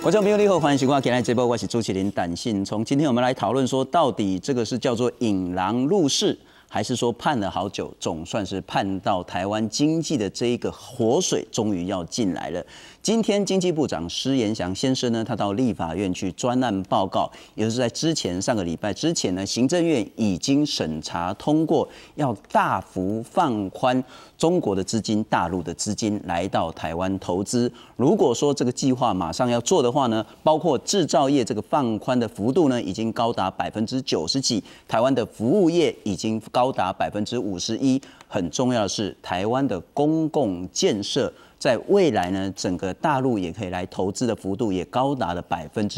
观众朋友你好，欢迎收看今天的节目，我是主持人胆信聪。今天我们来讨论说，到底这个是叫做引狼入室，还是说盼了好久，总算是盼到台湾经济的这一个活水终于要进来了。今天经济部长施延祥先生呢，他到立法院去专案报告，也就是在上个礼拜之前呢，行政院已经审查通过，要大幅放宽中国的资金、大陆的资金来到台湾投资。如果说这个计划马上要做的话呢，包括制造业这个放宽的幅度呢，已经高达90%几，台湾的服务业已经高达51%。很重要的是，台湾的公共建设在未来呢，整个大陆也可以来投资的幅度也高达了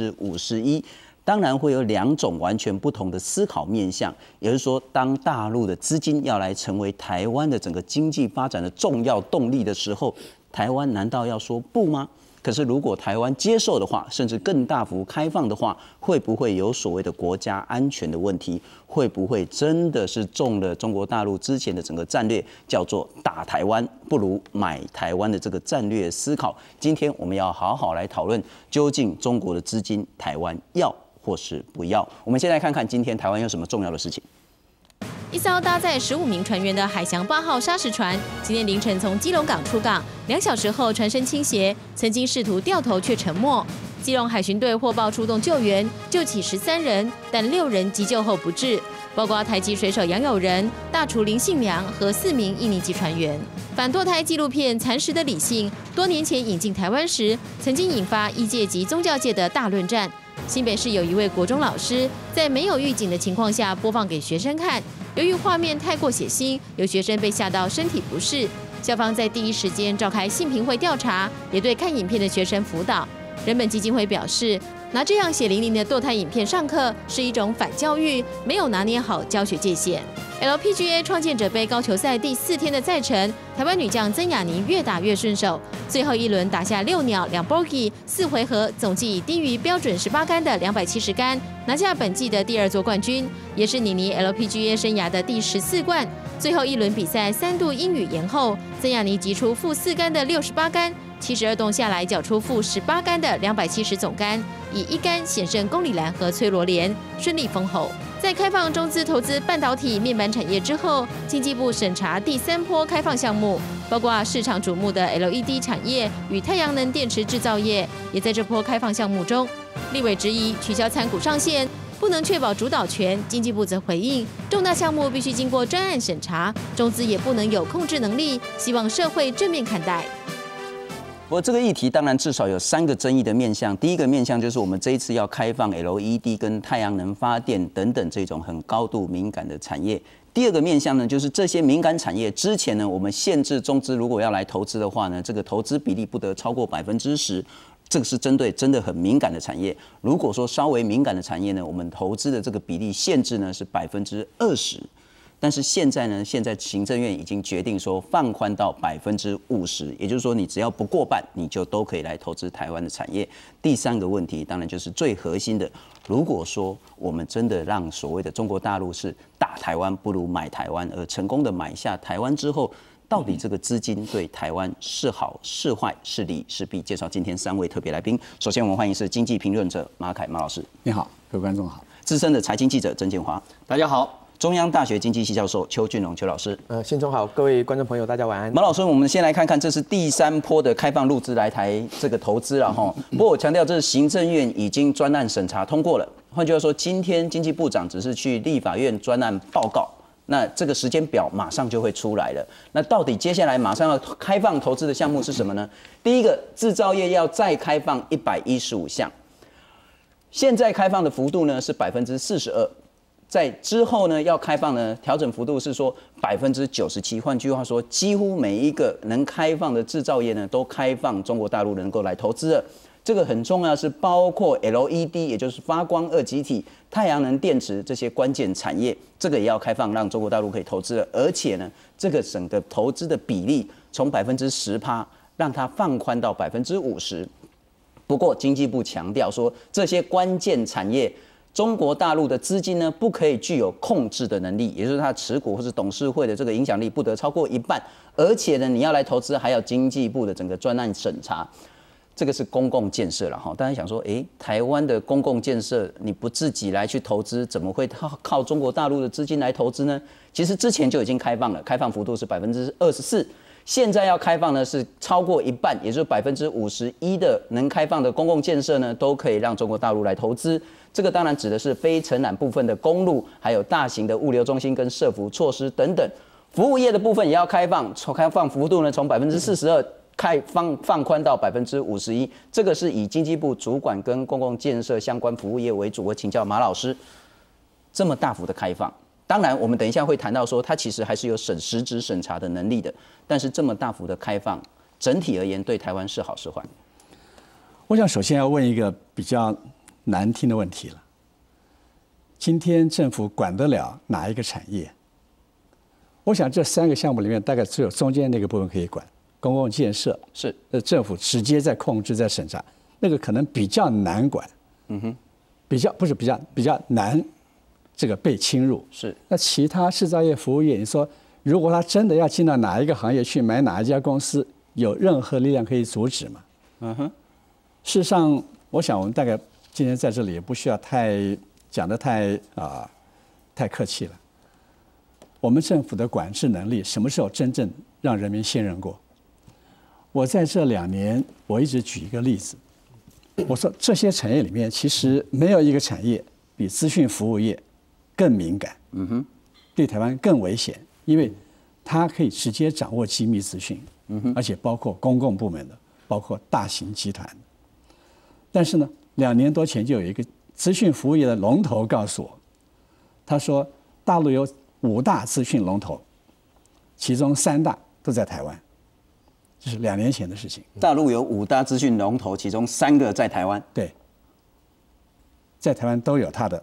51%。当然会有两种完全不同的思考面向，也就是说，当大陆的资金要来成为台湾的整个经济发展的重要动力的时候，台湾难道要说不吗？可是如果台湾接受的话，甚至更大幅开放的话，会不会有所谓的国家安全的问题？会不会真的是中了中国大陆之前的整个战略，叫做打台湾不如买台湾的这个战略思考？今天我们要好好来讨论，究竟中国的资金台湾要或是不要？我们先来看看今天台湾有什么重要的事情。 一艘搭载15名船员的海翔8号砂石船，今天凌晨从基隆港出港，2小时后船身倾斜，曾经试图掉头却沉没。基隆海巡队获报出动救援，救起13人，但6人急救后不治，包括台籍水手杨友仁、大厨林信良和4名印尼籍船员。反堕胎纪录片《蚕食的理性》多年前引进台湾时，曾经引发医界及宗教界的大论战。新北市有一位国中老师在没有预警的情况下播放给学生看，由于画面太过血腥，有学生被吓到身体不适。校方在第一时间召开性平会调查，也对看影片的学生辅导。人本基金会表示，拿这样血淋淋的堕胎影片上课是一种反教育，没有拿捏好教学界限。LPGA 创建者杯高球赛第4天的赛程，台湾女将曾雅妮越打越顺手，最后一轮打下6鸟2 bogey， 4回合总计以低于标准18杆的270杆，拿下本季的第2座冠军，也是妮妮 LPGA 生涯的第14冠。最后一轮比赛3度因雨延后，曾雅妮击出负4杆的68杆，72洞下来缴出负18杆的270总杆，以1杆险胜龚里兰和崔罗莲，顺利封侯。在开放中资投资半导体面板产业之后，经济部审查第3波开放项目，包括市场瞩目的 LED 产业与太阳能电池制造业，也在这波开放项目中。立委质疑取消参股上限，不能确保主导权。经济部则回应，重大项目必须经过专案审查，中资也不能有控制能力，希望社会正面看待。 不过这个议题当然至少有3个争议的面向。第一个面向就是我们这一次要开放 LED 跟太阳能发电等等这种很高度敏感的产业。第二个面向呢，就是这些敏感产业之前呢，我们限制中资如果要来投资的话呢，这个投资比例不得超过10%。这个是针对真的很敏感的产业。如果说稍微敏感的产业呢，我们投资的这个比例限制呢是20%。但是现在呢，现在行政院已经决定说放宽到50%，也就是说你只要不过半，你就都可以来投资台湾的产业。第3个问题，当然就是最核心的，如果说我们真的让所谓的中国大陆是打台湾不如买台湾，而成功的买下台湾之后，到底这个资金对台湾是好是坏是利是弊？介绍今天3位特别来宾。首先我们欢迎是经济评论者马凯马老师， 你好，各位观众好。 资深的财经记者曾建华， 大家好。 中央大学经济系教授邱俊荣邱老师， 信中好，各位观众朋友，大家晚安。 马老师，我们先来看看，这是第3波的开放入资来台这个投资了哈。不过我强调，这是行政院已经专案审查通过了。换句话说，今天经济部长只是去立法院专案报告，那这个时间表马上就会出来了。那到底接下来马上要开放投资的项目是什么呢？第一个，制造业要再开放115项，现在开放的幅度呢是42%。在之后呢，要开放呢，调整幅度是说97%。换句话说，几乎每一个能开放的制造业呢，都开放中国大陆能够来投资了。这个很重要，是包括 LED， 也就是发光二极体、太阳能电池这些关键产业，这个也要开放，让中国大陆可以投资了。而且呢，这个整个投资的比例从10%让它放宽到50%。不过经济部强调说，这些关键产业，中国大陆的资金呢，不可以具有控制的能力，也就是它持股或是董事会的这个影响力不得超过1半，而且呢，你要来投资还要经济部的整个专案审查。 这个是公共建设了哈。大家想说，台湾的公共建设你不自己来去投资，怎么会靠中国大陆的资金来投资呢？其实之前就已经开放了，开放幅度是24%，现在要开放呢是超过一半，也就是51%的能开放的公共建设呢，都可以让中国大陆来投资。这个当然指的是非承揽部分的公路，还有大型的物流中心跟社福措施等等。服务业的部分也要开放，开放幅度呢从42%放宽到51%，这个是以经济部主管跟公共建设相关服务业为主。我请教马老师，这么大幅的开放，当然我们等一下会谈到说，它其实还是有实质审查的能力的。但是这么大幅的开放，整体而言对台湾是好是坏？ 我想首先要问一个比较难听的问题了：今天政府管得了哪一个产业？我想这3个项目里面，大概只有中间那个部分可以管。公共建设是政府直接在控制、在审查，那个可能比较难管，比较难这个被侵入。是那其他制造业、服务业，你说如果他真的要进到哪一个行业去买哪一家公司，有任何力量可以阻止吗？事实上，我想我们大概今天在这里也不需要讲得太客气了。我们政府的管制能力什么时候真正让人民信任过？我在这2年，我一直举一个例子，我说这些产业里面，其实没有一个产业比资讯服务业更敏感，对台湾更危险，因为它可以直接掌握机密资讯，而且包括公共部门的，包括大型集团的。但是呢，2年多前就有一个资讯服务业的龙头告诉我，他说大陆有5大资讯龙头，其中3大都在台湾。这是2年前的事情。 大陆有5大资讯龙头，其中3个在台湾。 对，在台湾都有他的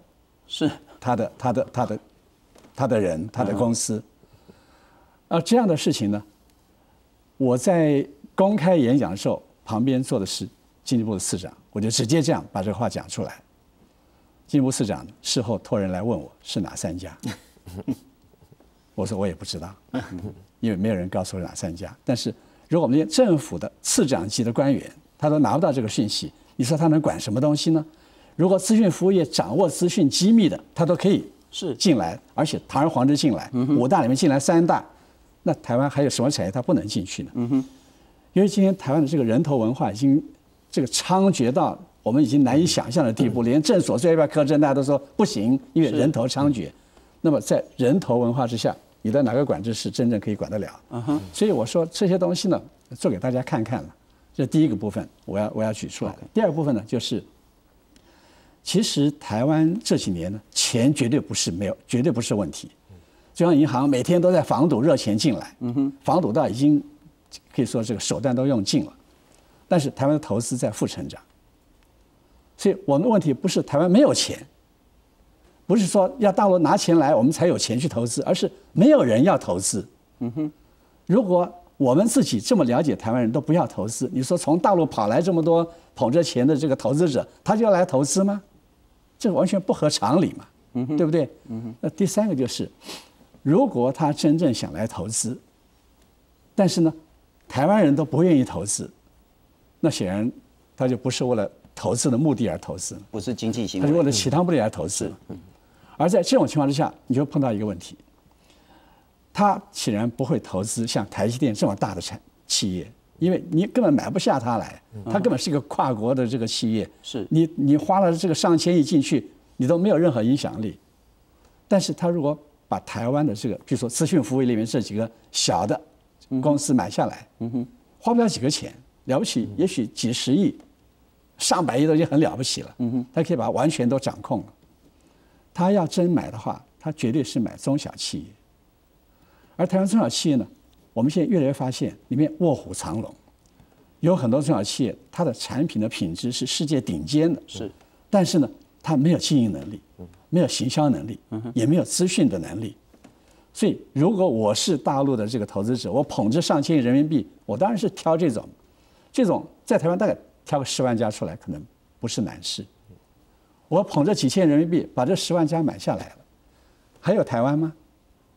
人，他的公司。这样的事情呢，我在公开演讲的时候，旁边坐的是经济部的次长，我就直接这样把这个话讲出来。经济部次长事后托人来问我是哪3家，我说我也不知道，因为没有人告诉我哪3家。但是如果我们政府的次长级的官员他都拿不到这个讯息，你说他能管什么东西呢？如果资讯服务业掌握资讯机密的，他都可以进来，而且堂而皇之进来，5大里面进来3大，那台湾还有什么产业它不能进去呢？因为今天台湾的这个人头文化已经这个猖獗到我们已经难以想象的地步，连诊所最要不要科诊，大家都说不行，因为人头猖獗。那么在人头文化之下，你的哪个管制是真正可以管得了？所以我说这些东西呢，做给大家看看了。这第一个部分我要举出来。第二个部分呢，就是其实台湾这几年呢，钱绝对不是问题。中央银行每天都在防堵热钱进来，防堵到已经可以说这个手段都用尽了。但是台湾的投资在负成长，所以我们的问题不是台湾没有钱，不是说要大陆拿钱来我们才有钱去投资，而是没有人要投资。如果我们自己这么了解台湾人都不要投资，你说从大陆跑来这么多捧着钱的这个投资者，他就要来投资吗？这完全不合常理嘛，对不对？那第3个就是，如果他真正想来投资，但是呢，台湾人都不愿意投资，那显然他就不是为了投资的目的而投资， 不是经济行为， 他是为了其他目的而投资。而在这种情况之下，你就碰到一个问题，他显然不会投资像台积电这么大的企业，因为你根本买不下它来，它根本是一个跨国的这个企业， 是你花了这个上千亿进去，你都没有任何影响力。但是他如果把台湾的这个，比如说资讯服务里面这几个小的公司买下来，花不了几个钱，了不起也许几十亿、上百亿都已经很了不起了，他可以把它完全都掌控了。他要真买的话，他绝对是买中小企业。而台湾中小企业呢，我们现在越来越发现里面卧虎藏龙，有很多中小企业，它的产品的品质是世界顶尖的，但是呢，它没有经营能力，没有行销能力，也没有资讯的能力。所以，如果我是大陆的这个投资者，我捧着上千亿人民币，我当然是挑这种在台湾大概挑个10万家出来，可能不是难事。我捧着几千亿人民币把这10万家买下来了，还有台湾吗？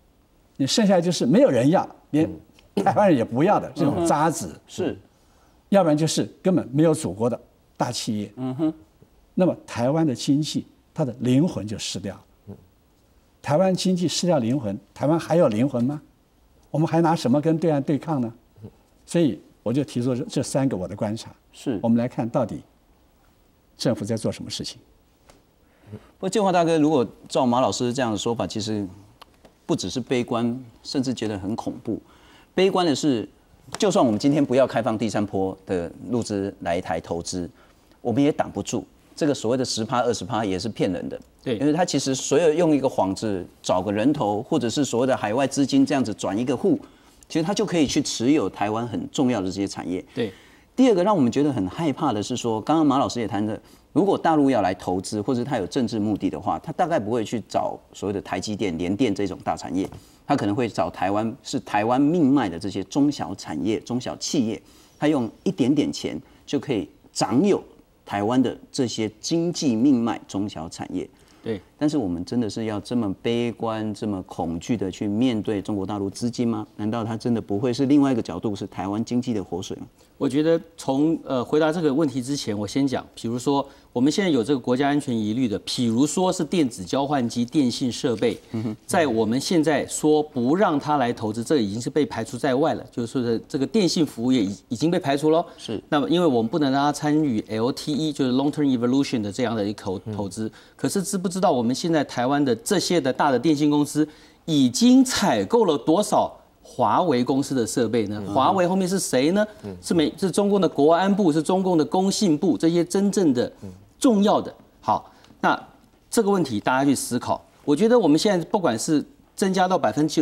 你剩下就是没有人要，连台湾人也不要的这种渣子。 要不然就是根本没有祖国的大企业。那么台湾的经济，它的灵魂就失掉了。台湾经济失掉灵魂，台湾还有灵魂吗？我们还拿什么跟对岸对抗呢？所以我就提出这3个我的观察。 是我们来看到底政府在做什么事情。 不过建华大哥，如果照马老师这样的说法，其实不只是悲观，甚至觉得很恐怖。悲观的是，就算我们今天不要开放第3波的陆资来台投资，我们也挡不住这个所谓的10%、20%也是骗人的。 对， 因为他其实所有用一个幌子找个人头，或者是所谓的海外资金这样子转一个户，其实他就可以去持有台湾很重要的这些产业。 对。 第二个让我们觉得很害怕的是说，刚刚马老师也谈的，如果大陆要来投资，或者他有政治目的的话，他大概不会去找所谓的台积电、联电这种大产业，他可能会找台湾命脉的这些中小产业、中小企业，他用一点点钱就可以掌有台湾的这些经济命脉中小产业。 对， 但是我们真的是要这么悲观、这么恐惧的去面对中国大陆资金吗？难道它真的不会是另外一个角度，是台湾经济的活水吗？ 我觉得从回答这个问题之前，我先讲，比如说我们现在有这个国家安全疑虑的，比如说是电子交换机、电信设备，在我们现在说不让他来投资，这已经是被排除在外了，就是说的这个电信服务业已经被排除了。 是。 那么因为我们不能让他参与 LTE， 就是 Long Term Evolution 的这样的一个投资，可是知不知道我们现在台湾的这些的大的电信公司已经采购了多少华为公司的设备呢？华为后面是谁呢？是中共的国安部，是中共的工信部，这些真正的重要的。好，那这个问题大家去思考。我觉得我们现在不管是增加到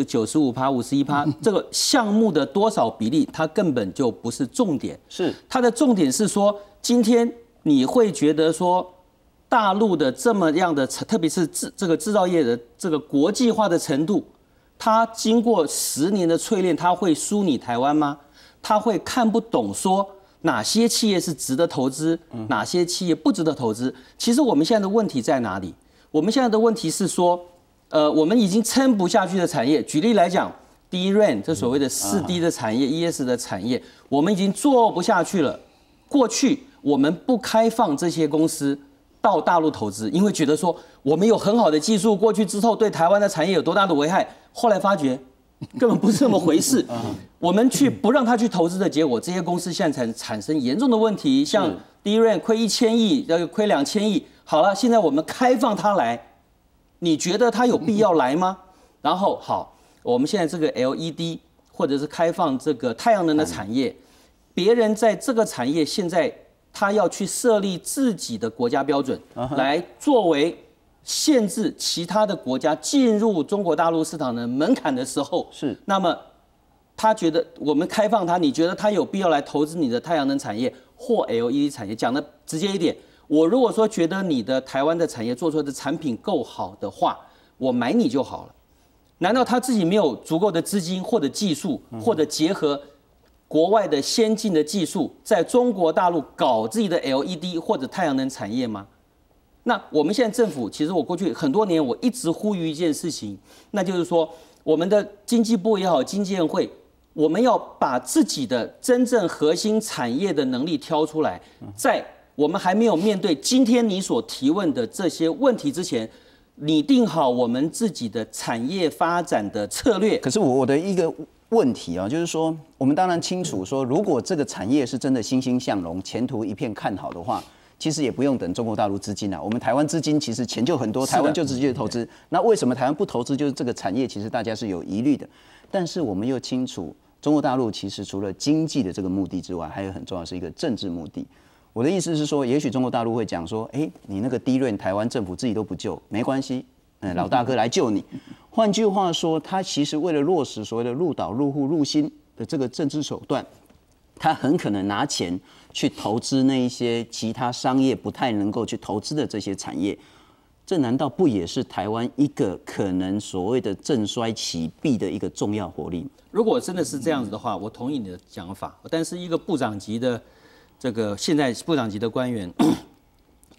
95%、51%，这个项目的多少比例，它根本就不是重点。 是它的重点是说，今天你会觉得说，大陆的这么样的，特别是这个制造业的这个国际化的程度。他经过10年的淬炼，他会输你台湾吗？他会看不懂说哪些企业是值得投资，哪些企业不值得投资？其实我们现在的问题在哪里？我们现在的问题是说，我们已经撑不下去的产业，举例来讲 ，DRAM 这所谓的4D 的产业、ES 的产业，我们已经做不下去了。过去我们不开放这些公司到大陆投资，因为觉得说我们有很好的技术，过去之后对台湾的产业有多大的危害。后来发觉根本不是这么回事。我们不让他去投资的结果，这些公司现在产生严重的问题，像 DRAM 亏1000亿，要亏2000亿。好了，现在我们开放他来，你觉得他有必要来吗？然后好，我们现在这个 LED 或者是开放这个太阳能的产业，别人在这个产业现在他要去设立自己的国家标准，来作为限制其他的国家进入中国大陆市场的门槛的时候， 是。 那么他觉得我们开放他，你觉得他有必要来投资你的太阳能产业或 LED 产业？讲的直接一点，我如果说觉得你的台湾的产业做出来的产品够好的话，我买你就好了。难道他自己没有足够的资金或者技术，或者结合国外的先进的技术，在中国大陆搞自己的 LED 或者太阳能产业吗？那我们现在政府，其实我过去很多年，我一直呼吁一件事情，那就是说，我们的经济部也好，经济院会，我们要把自己的真正核心产业的能力挑出来，在我们还没有面对今天你所提问的这些问题之前，拟定好我们自己的产业发展的策略。 可是我的一个问题啊，就是说，我们当然清楚说，如果这个产业是真的欣欣向荣，前途一片看好的话，其实也不用等中国大陆资金啊，我们台湾资金其实钱就很多，台湾就直接投资。那为什么台湾不投资？就是这个产业其实大家是有疑虑的。但是我们又清楚，中国大陆其实除了经济的这个目的之外，还有很重要的是一个政治目的。我的意思是说，也许中国大陆会讲说，你那个DRAM台湾政府自己都不救，没关系，老大哥来救你。换句话说，他其实为了落实所谓的入岛、入户、入心的这个政治手段，他很可能拿钱去投资那一些其他商业不太能够去投资的这些产业，这难道不也是台湾一个可能所谓的振衰起弊的一个重要活力吗？ 如果真的是这样子的话，我同意你的讲法。但是一个部长级的这个现在部长级的官员，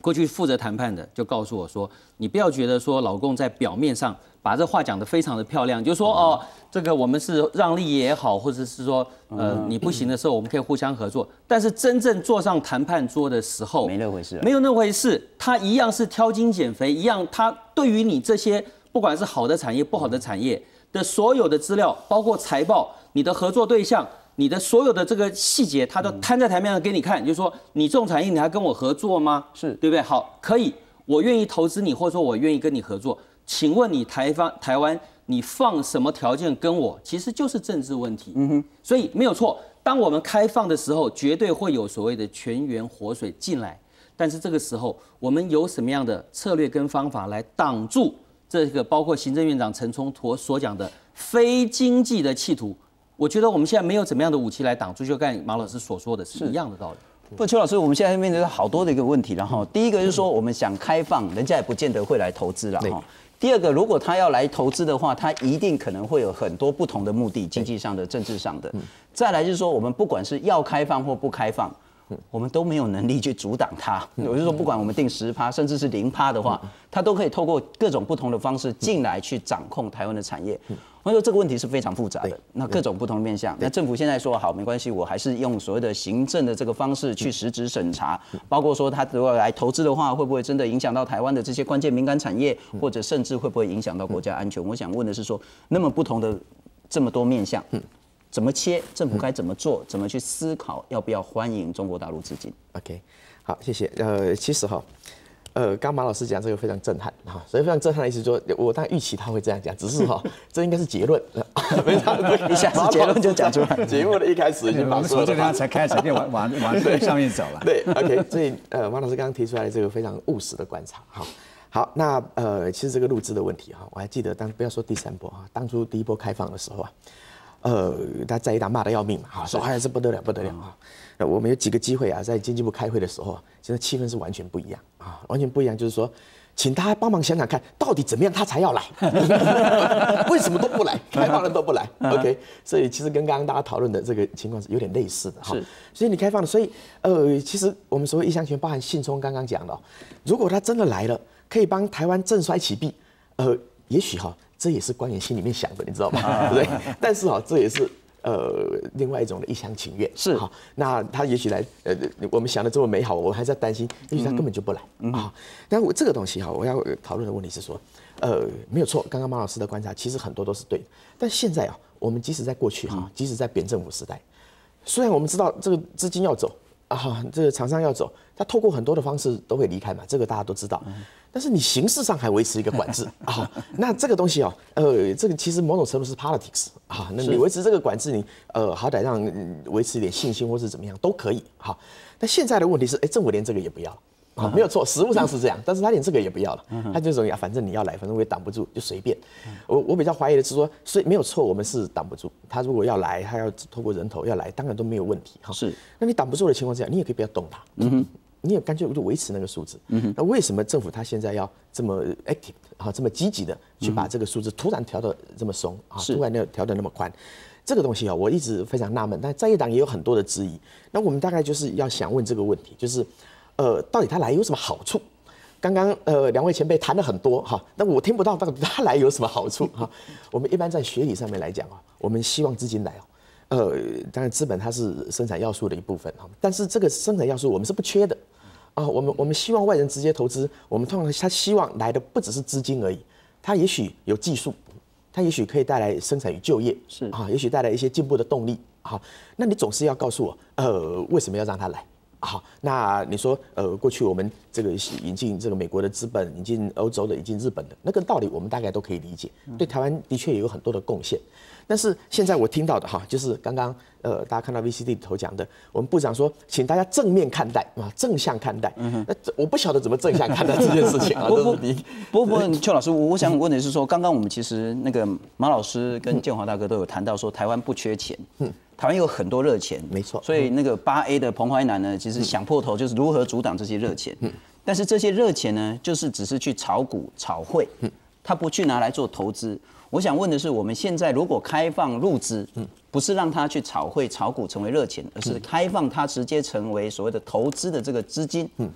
过去负责谈判的就告诉我说，你不要觉得说老共在表面上把这话讲得非常的漂亮，就说哦，这个我们是让利也好，或者是说你不行的时候我们可以互相合作，但是真正坐上谈判桌的时候， 没那回事， 没有那回事，他一样是挑金减肥，一样他对于你这些不管是好的产业不好的产业的所有的资料，包括财报，你的合作对象。你的所有的这个细节，他都摊在台面上给你看，就是说你这种产业你还跟我合作吗？ 是对不对？好，可以，我愿意投资你，或者说我愿意跟你合作。请问你台湾，你放什么条件跟我？其实就是政治问题。所以没有错。当我们开放的时候，绝对会有所谓的全员活水进来，但是这个时候我们有什么样的策略跟方法来挡住这个？包括行政院长陈冲所讲的非经济的企图。我觉得我们现在没有怎么样的武器来挡住，就跟马老师所说的是一样的道理。 不，邱老师，我们现在面对好多的一个问题，然后第一个就是说，我们想开放，人家也不见得会来投资了哈。第二个，如果他要来投资的话，他一定可能会有很多不同的目的，经济上的、政治上的。再来就是说，我们不管是要开放或不开放，我们都没有能力去阻挡它。我就说，不管我们定10%，甚至是0%的话，它都可以透过各种不同的方式进来去掌控台湾的产业。我说这个问题是非常复杂的，那各种不同的面向。那政府现在说好没关系，我还是用所谓的行政的这个方式去实质审查，包括说他如果来投资的话，会不会真的影响到台湾的这些关键敏感产业，或者甚至会不会影响到国家安全？我想问的是说，那么不同的这么多面向，怎么切？政府该怎么做？怎么去思考要不要欢迎中国大陆资金 ？OK， 好，谢谢。其实哈。刚马老师讲这个非常震撼哈，所以非常震撼的意思说，我当然预期他会这样讲，只是哈，这应该是结论， 一下子结论就讲出来。 节目的一开始已经把从这个才开始就往对上面走了。 对 ，OK， 所以马老师刚刚提出来这个非常务实的观察，好，那其实这个入资的问题哈，我还记得不要说第3波哈，当初第1波开放的时候啊。大家在一党骂得要命嘛，说哎这不得了啊！那我们有几个机会啊，在经济部开会的时候啊，现在气氛是完全不一样啊，完全不一样，就是说，请大家帮忙想想看，到底怎么样他才要来？为什么都不来？开放的都不来 ？OK， 所以其实跟刚刚大家讨论的这个情况是有点类似的哈。所以你开放了，所以其实我们所谓一厢情愿，包含信聪刚刚讲的，如果他真的来了，可以帮台湾振衰起弊，也许哈。这也是官员心里面想的，你知道吗？对不对？但是这也是另外一种的一厢情愿。 是哈，那他也许来我们想的这么美好，我还在担心，也许他根本就不来啊。但我这个东西我要讨论的问题是说，没有错，刚刚马老师的观察其实很多都是对的。但现在我们即使在过去即使在扁政府时代，虽然我们知道这个资金要走这个厂商要走，他透过很多的方式都会离开嘛，这个大家都知道。但是你形式上还维持一个管制那这个东西这个其实某种程度是 politics 那你维持这个管制，你好歹让维持一点信心或是怎么样都可以但现在的问题是，政府连这个也不要。没有错，实务上是这样，但是他连这个也不要了，他就说反正你要来，反正我也挡不住，就随便。我比较怀疑的是说，所以没有错，我们是挡不住。他如果要来，他要透过人头要来，当然都没有问题是， 那你挡不住的情况之下，你也可以不要动他。你也干脆就维持那个数字。那为什么政府他现在要这么 active 这么积极的去把这个数字突然调得这么松突然调得那么宽？这个东西我一直非常纳闷，但在野党也有很多的质疑。那我们大概就是要想问这个问题，就是到底他来有什么好处？刚刚2位前辈谈了很多那我听不到到底他来有什么好处我们一般在学理上面来讲我们希望资金来当然资本它是生产要素的一部分但是这个生产要素我们是不缺的我们希望外人直接投资，我们通常他希望来的不只是资金而已，他也许有技术，他也许可以带来生产与就业，也许带来一些进步的动力那你总是要告诉我为什么要让他来？好，那你说过去我们这个引进这个美国的资本，引进欧洲的，引进日本的那个道理，我们大概都可以理解，对台湾的确也有很多的贡献。但是现在我听到的就是刚刚大家看到 VCD 里头讲的，我们部长说，请大家正面看待正向看待。那我不晓得怎么正向看待这件事情不过邱老师，我想问的是说，刚刚我们其实那个马老师跟建华大哥都有谈到说，台湾不缺钱。台湾有很多热钱， 没错， 所以那个8A 的彭淮南呢，其实想破头就是如何阻挡这些热钱。但是这些热钱呢，就是只是去炒股、炒汇，他不去拿来做投资。我想问的是，我们现在如果开放入资，不是让他去炒汇、炒股成为热钱，而是开放他直接成为所谓的投资的这个资金。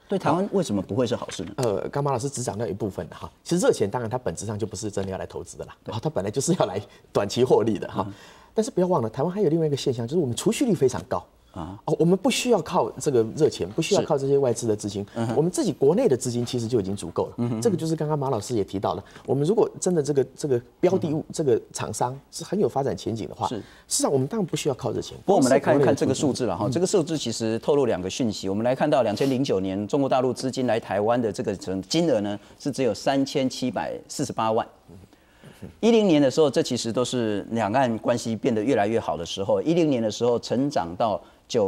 对台湾为什么不会是好事呢？ 刚马老师只讲到一部分的哈，其实热钱当然它本质上就不是真的要来投资的啦，它本来就是要来短期获利的哈。但是不要忘了，台湾还有另外一个现象，就是我们储蓄率非常高。我们不需要靠这个热钱，不需要靠这些外资的资金，我们自己国内的资金其实就已经足够了。这个就是刚刚马老师也提到了，我们如果真的这个标的物、这个厂商是很有发展前景的话，事实上我们当然不需要靠热钱。 不过我们来看看这个数字了哈，这个数字其实透露2个讯息。我们来看到2009年中国大陆资金来台湾的这个金额呢，是只有3748万。10年的时候，这其实都是两岸关系变得越来越好的时候。10年的时候，成长到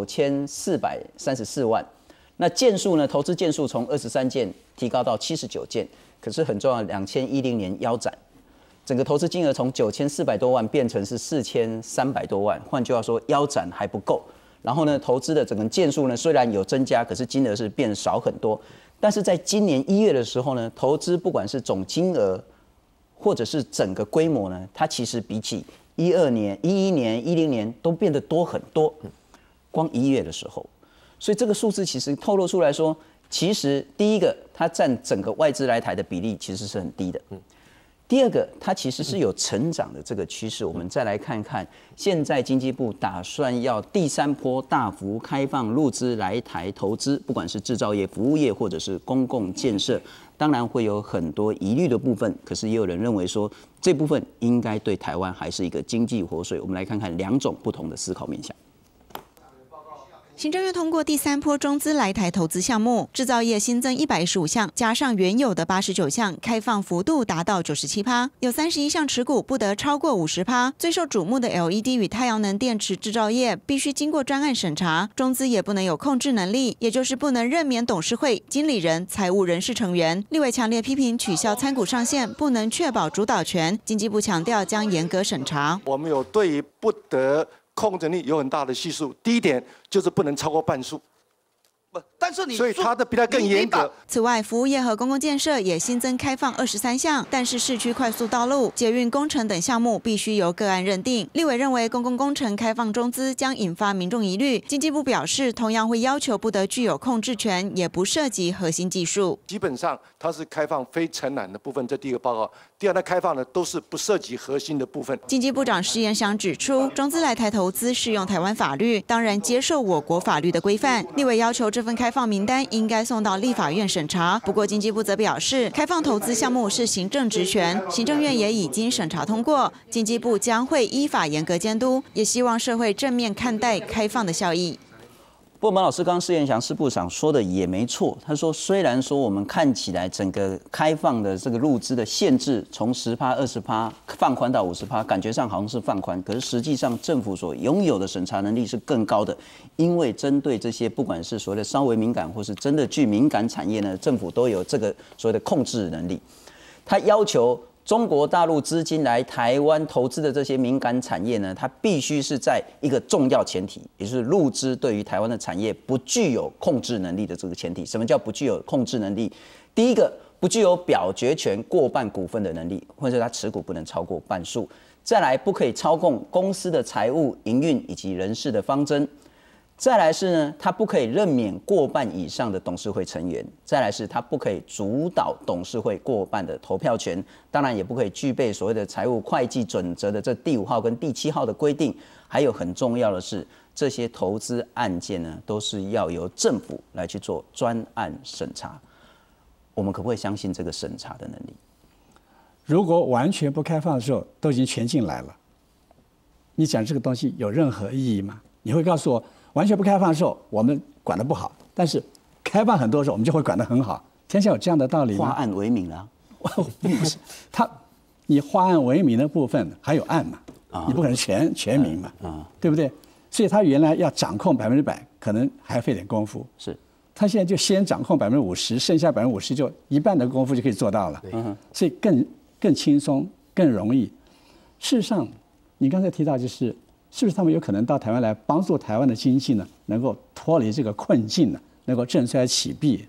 9434万。那件数呢？投资件数从23件提高到79件。可是很重要，2010年腰斩，整个投资金额从9400多万变成是4300多万。换句话说，腰斩还不够。然后呢，投资的整个件数呢，虽然有增加，可是金额是变少很多。但是在今年1月的时候呢，投资不管是总金额，或者是整个规模呢，它其实比起12年、11年、10年都变得多很多。光1月的时候，所以这个数字其实透露出来说，其实第一个，它占整个外资来台的比例其实是很低的。第二个，它其实是有成长的这个趋势。我们再来看看，现在经济部打算要第3波大幅开放入资来台投资，不管是制造业、服务业或者是公共建设。当然会有很多疑虑的部分，可是也有人认为说这部分应该对台湾还是一个经济活水。我们来看看2种不同的思考面向。 行政院通过第3波中资来台投资项目，制造业新增115项，加上原有的89项，开放幅度达到97%，有31项持股不得超过50%。最受瞩目的 LED 与太阳能电池制造业必须经过专案审查，中资也不能有控制能力，也就是不能任免董事会、经理人、财务人事成员。立委强烈批评取消参股上限，不能确保主导权。经济部强调将严格审查。 我们有对于不得控制力有很大的系数。第一点就是不能超过半数。 但是你所以它的比它更严格。 此外，服务业和公共建设也新增开放23项，但是市区快速道路、捷运工程等项目必须由个案认定。立委认为公共工程开放中资将引发民众疑虑，经济部表示，同样会要求不得具有控制权，也不涉及核心技术。 基本上它是开放非承揽的部分，这第一个报告。第二，它开放的都是不涉及核心的部分。 经济部长施延祥指出，中资来台投资适用台湾法律，当然接受我国法律的规范。立委要求这份开放名单应该送到立法院审查。不过，经济部则表示，开放投资项目是行政职权，行政院也已经审查通过，经济部将会依法严格监督，也希望社会正面看待开放的效益。 不过马老师刚刚施延祥施部长说的也没错，他说虽然说我们看起来整个开放的这个入资的限制从10%、20%放宽到50%，感觉上好像是放宽，可是实际上政府所拥有的审查能力是更高的，因为针对这些不管是所谓的稍微敏感或是真的具敏感产业呢，政府都有这个所谓的控制能力，他要求中国大陆资金来台湾投资的这些敏感产业呢，它必须是在一个重要前提，也就是入资对于台湾的产业不具有控制能力的这个前提。什么叫不具有控制能力？第一个，不具有表决权过半股份的能力，或者它持股不能超过半数。再来，不可以操控公司的财务、营运以及人事的方针。再来是呢，他不可以任免过半以上的董事会成员；再来是他不可以主导董事会过半的投票权，当然也不可以具备所谓的财务会计准则的这第5号跟第7号的规定。还有很重要的是，这些投资案件呢，都是要由政府来去做专案审查。我们可不可以相信这个审查的能力？ 如果完全不开放的时候，都已经全进来了，你讲这个东西有任何意义吗？你会告诉我，完全不开放的时候，我们管得不好；但是开放很多的时候，我们就会管得很好。天下有这样的道理吗？ 化案为民啦， 不是你化案为民的部分还有案嘛，你不可能全民嘛，对不对？所以他原来要掌控100%，可能还要费点功夫。 是， 他现在就先掌控50%，剩下50%就一半的功夫就可以做到了。所以更轻松、更容易。事实上，你刚才提到是不是他们有可能到台湾来帮助台湾的经济呢，能够脱离这个困境呢，能够振衰起弊？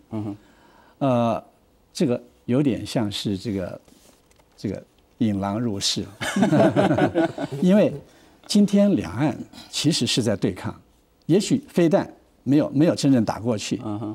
这个有点像是这个引狼入室，因为今天两岸其实是在对抗，也许飞弹没有真正打过去，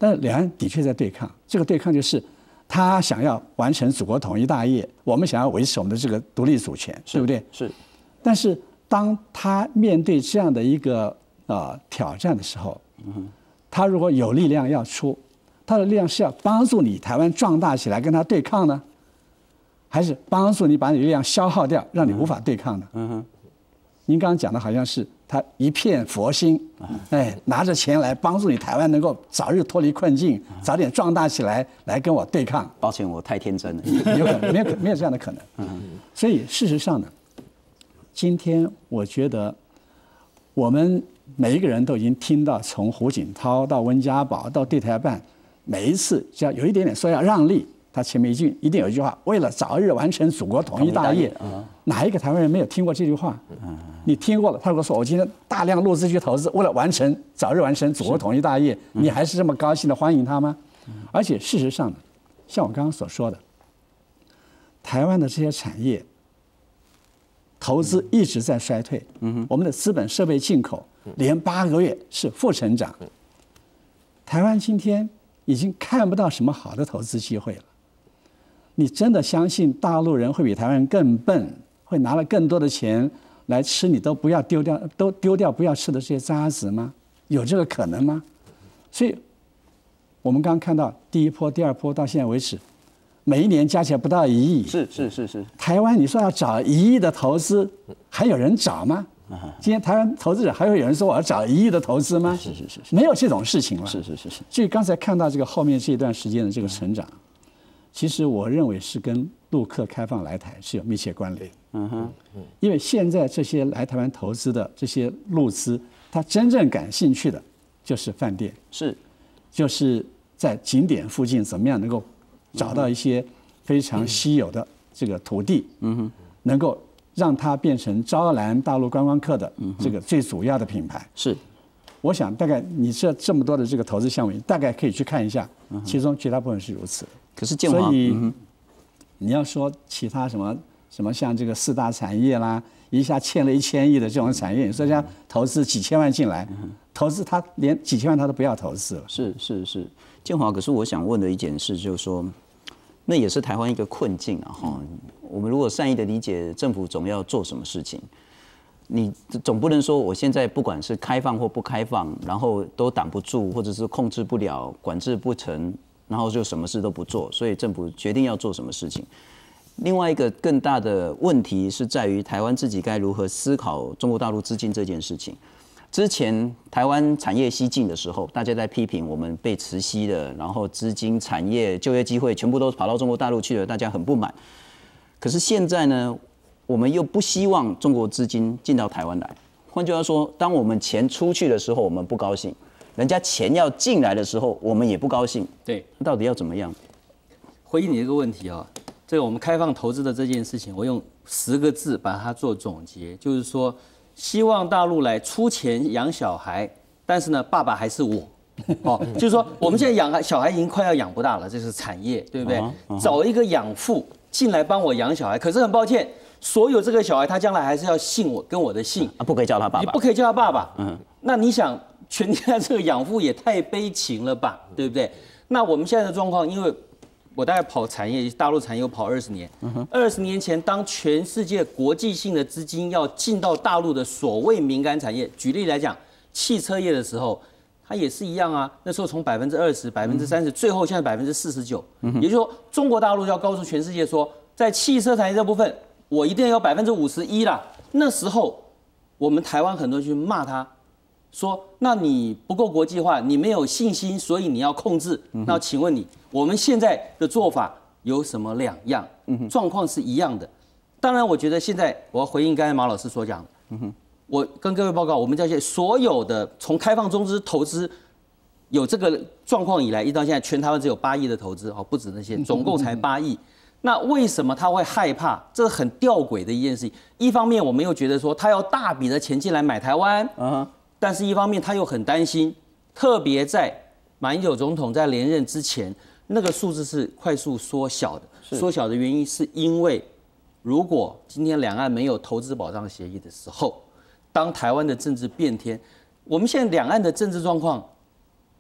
但是两岸的确在对抗，这个对抗就是他想要完成祖国统一大业，我们想要维持我们的这个独立主权，对不对？ 是。 但是当他面对这样的一个挑战的时候，他如果有力量要出，他的力量是要帮助你台湾壮大起来跟他对抗呢，还是帮助你把你力量消耗掉，让你无法对抗呢？您刚刚讲的好像是他一片佛心，拿着钱来帮助你台湾能够早日脱离困境，早点壮大起来，来跟我对抗。 抱歉，我太天真了， 有可能没有这样的可能。所以事实上呢，今天我觉得我们每一个人都已经听到，从胡锦涛到温家宝到对台办，每一次只要有一点点说要让利，他前面一定有一句话：为了早日完成祖国统一大业。哪一个台湾人没有听过这句话？你听过了，他如果说我今天大量入资去投资，为了早日完成祖国统一大业，你还是这么高兴的欢迎他吗？而且事实上呢，像我刚刚所说的，台湾的这些产业投资一直在衰退，我们的资本设备进口连8个月是负成长，台湾今天已经看不到什么好的投资机会了。你真的相信大陆人会比台湾人更笨，会拿了更多的钱来吃你都丢掉不要吃的这些渣子吗？有这个可能吗？所以我们刚刚看到第一波、第二波到现在为止，每一年加起来不到1亿。 是。 台湾你说要找1亿的投资，还有人找吗？今天台湾投资者还会有人说我要找1亿的投资吗？ 是， 没有这种事情了。 是。 所以刚才看到这个后面这一段时间的这个成长，其实我认为是跟陆客开放来台是有密切关联。因为现在这些来台湾投资的这些陆资，他真正感兴趣的就是饭店，就是在景点附近怎么样能够找到一些非常稀有的这个土地，能够让它变成招揽大陆观光客的这个最主要的品牌。 是， 我想大概你这么多的这个投资项目，大概可以去看一下，其中绝大部分是如此。 可是建华， 所以你要说其他什么像这个4大产业啦，一下欠了1000亿的这种产业，你说像投资几千万进来，投资他连几千万他都不要投资了。 是，建华，可是我想问的一件事就是说，那也是台湾一个困境啊哈。我们如果善意的理解政府总要做什么事情，你总不能说我现在不管是开放或不开放，然后都挡不住，或者是控制不了、管制不成，然后就什么事都不做。所以政府决定要做什么事情。另外一个更大的问题是在于台湾自己该如何思考中国大陆资金这件事情。之前台湾产业西进的时候，大家在批评我们被磁吸的，然后资金、产业、就业机会全部都跑到中国大陆去了，大家很不满。可是现在呢，我们又不希望中国资金进到台湾来。换句话说，当我们钱出去的时候，我们不高兴；人家钱要进来的时候，我们也不高兴。 对， 到底要怎么样？ 回应你这个问题啊，这个我们开放投资的这件事情，我用10个字把它做总结，就是说，希望大陆来出钱养小孩，但是呢，爸爸还是我。就是说我们现在养小孩已经快要养不大了，这是产业，对不对？找一个养父进来帮我养小孩，可是很抱歉，所有这个小孩他将来还是要姓我，跟我的姓， 不可以叫他爸爸， 你不可以叫他爸爸。那你想，全天下这个养父也太悲情了吧，对不对？那我们现在的状况，因为我大概跑产业，大陆产业我跑20年，20年前当全世界国际性的资金要进到大陆的所谓敏感产业，举例来讲，汽车业的时候。它也是一样啊，那时候从20%、30%，最后现在49%，也就是说，中国大陆要告诉全世界说，在汽车产业这部分，我一定要51%啦。那时候，我们台湾很多人去骂他，说，那你不够国际化，你没有信心，所以你要控制。那请问你，我们现在的做法有什么两样？状况是一样的。当然，我觉得现在我要回应刚才马老师所讲的。我跟各位报告，我们这些所有的从开放中资投资有这个状况以来，一直到现在，全台湾只有8亿的投资，不止那些，总共才8亿。那为什么他会害怕？这是很吊诡的一件事情。一方面，我们又觉得说他要大笔的钱进来买台湾，但是一方面他又很担心，特别在马英九总统在连任之前，那个数字是快速缩小的。缩小的原因是因为，如果今天两岸没有投资保障协议的时候，当台湾的政治变天，我们现在两岸的政治状况，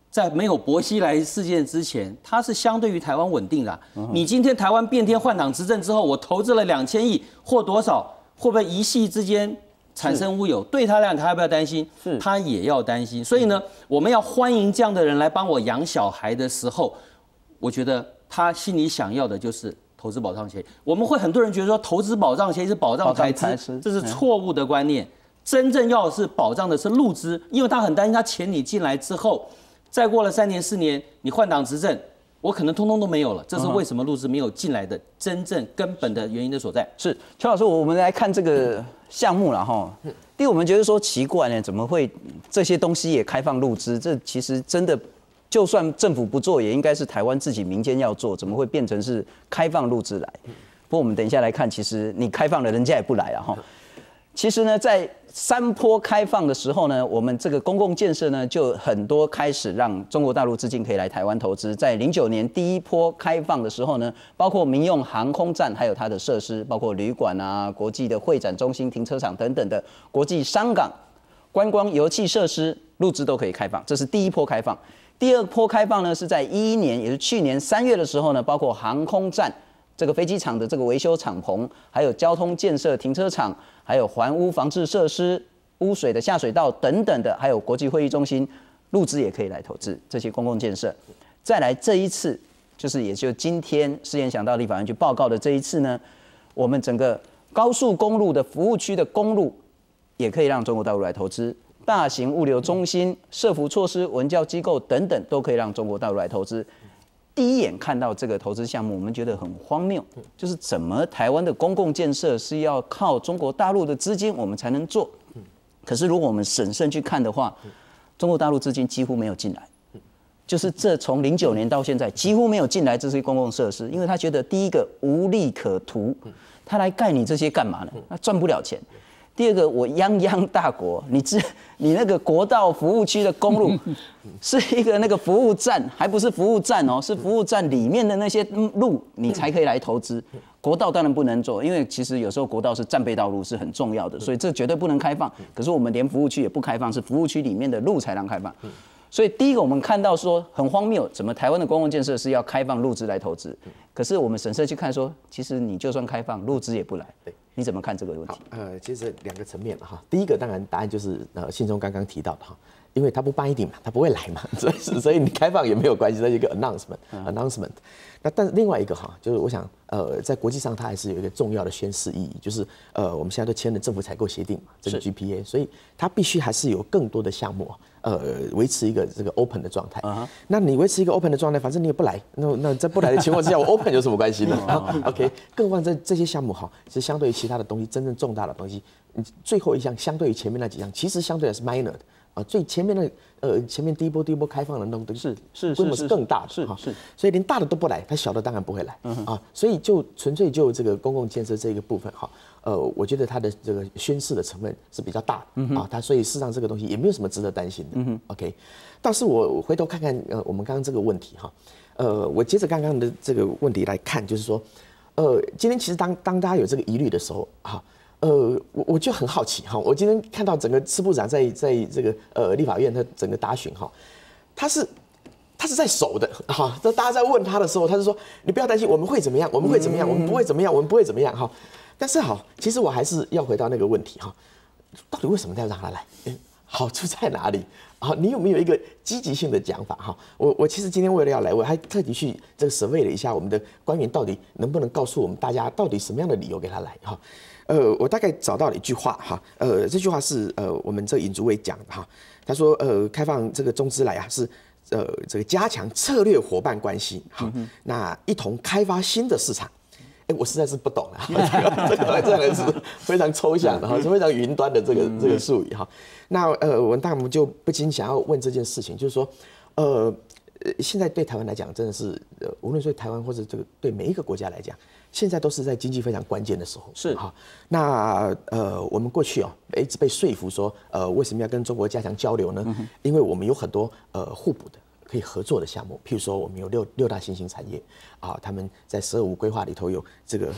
在没有薄熙来事件之前，它是相对于台湾稳定的。你今天台湾变天换党执政之后，我投资了2000亿或多少，会不会一夕之间产生乌有？对他来讲，他要不要担心？他也要担心。所以呢，我们要欢迎这样的人来帮我养小孩的时候，我觉得他心里想要的就是投资保障协议。我们会很多人觉得说，投资保障协议是保障台资，这是错误的观念。真正要的是保障的是陆资，因为他很担心他钱你进来之后，再过了3年4年，你换党执政，我可能通通都没有了。这是为什么陆资没有进来的真正根本的原因的所在。 是邱老师，我们来看这个项目了哈。第一，我们觉得说奇怪呢，怎么会这些东西也开放陆资？这其实真的，就算政府不做，也应该是台湾自己民间要做，怎么会变成是开放陆资来？不过我们等一下来看，其实你开放了，人家也不来了哈。其实呢，在3波开放的时候呢，我们这个公共建设呢，就很多开始让中国大陆资金可以来台湾投资。在09年第1波开放的时候呢，包括民用航空站，还有它的设施，包括旅馆啊、国际的会展中心、停车场等等的国际商港、观光油气设施，陆资都可以开放。这是第1波开放。第2波开放呢，是在2011年，也是去年3月的时候呢，包括航空站、这个飞机场的这个维修敞篷，还有交通建设、停车场，还有环污防治设施、污水的下水道等等的，还有国际会议中心，陆资也可以来投资这些公共建设。再来这一次，也就今天施延祥到立法院去报告的这一次呢，我们整个高速公路的服务区的公路也可以让中国大陆来投资，大型物流中心、社福措施、文教机构等等都可以让中国大陆来投资。第一眼看到这个投资项目，我们觉得很荒谬，就是怎么台湾的公共建设是要靠中国大陆的资金我们才能做？可是如果我们审慎去看的话，中国大陆资金几乎没有进来，就是这从09年到现在几乎没有进来这些公共设施，因为他觉得第一个无利可图，他来盖你这些干嘛呢？他赚不了钱。第二个，我泱泱大国，你那个国道服务区的公路是一个那个服务站，还不是服务站哦，是服务站里面的那些路，你才可以来投资。国道当然不能做，因为其实有时候国道是战备道路，是很重要的，所以这绝对不能开放。可是我们连服务区也不开放，是服务区里面的路才让开放。所以第一个，我们看到说很荒谬，怎么台湾的公共建设是要开放陆资来投资？可是我们审慎去看说，其实你就算开放，陆资也不来。你怎么看这个问题？ 其实2个层面了哈。第一个当然答案就是信中刚刚提到的哈，因为他不 binding 嘛，他不会来嘛，所以你开放也没有关系，这是一个 announcement。那但是另外一个哈，就是我想在国际上它还是有一个重要的宣示意义，就是我们现在都签了政府采购协定嘛，这个 GPA， 所以它必须还是有更多的项目维持一个这个 open 的状态。那你维持一个 open 的状态，反正你也不来，那在不来的情况之下，我 open 有什么关系呢？OK， 更何况这些项目哈，其实相对于其他的东西，真正重大的东西，最后一项相对于前面那几项，其实相对还是 minor 的。最前面的前面第一波开放的那种东西是规模是更大的，是，所以连大的都不来，它小的当然不会来所以就纯粹就这个公共建设这个部分哈，我觉得它的这个宣示的成分是比较大的它所以事实上这个东西也没有什么值得担心的OK， 但是我回头看看我们刚刚这个问题哈，我接着刚刚的这个问题来看，就是说今天其实当大家有这个疑虑的时候哈。我就很好奇哈，我今天看到整个司部长在这个立法院的整个答询哈，他是在守的哈，大家在问他的时候，他是说你不要担心，我们会怎么样，我们会怎么样，我们不会怎么样，我们不会怎么样哈。但是好，其实我还是要回到那个问题哈，到底为什么要让他来？好处在哪里？好，你有没有一个积极性的讲法哈？我其实今天为了要来，我还特地去这个survey了一下我们的官员到底能不能告诉我们大家到底什么样的理由给他来哈。我大概找到了一句话哈，这句话是我们这尹主委讲的哈，他说开放这个中资来啊是这个加强策略伙伴关系哈，那一同开发新的市场。我实在是不懂啊，这个真的是非常抽象的哈，是非常云端的这个术语哈。那我当然就不禁想要问这件事情，就是说现在对台湾来讲，真的是无论对台湾或者这个对每一个国家来讲。现在都是在经济非常关键的时候，是哈。那我们过去一直被说服说，为什么要跟中国加强交流呢？因为我们有很多互补的可以合作的项目，譬如说我们有六大新兴产业他们在12.5规划里头有这个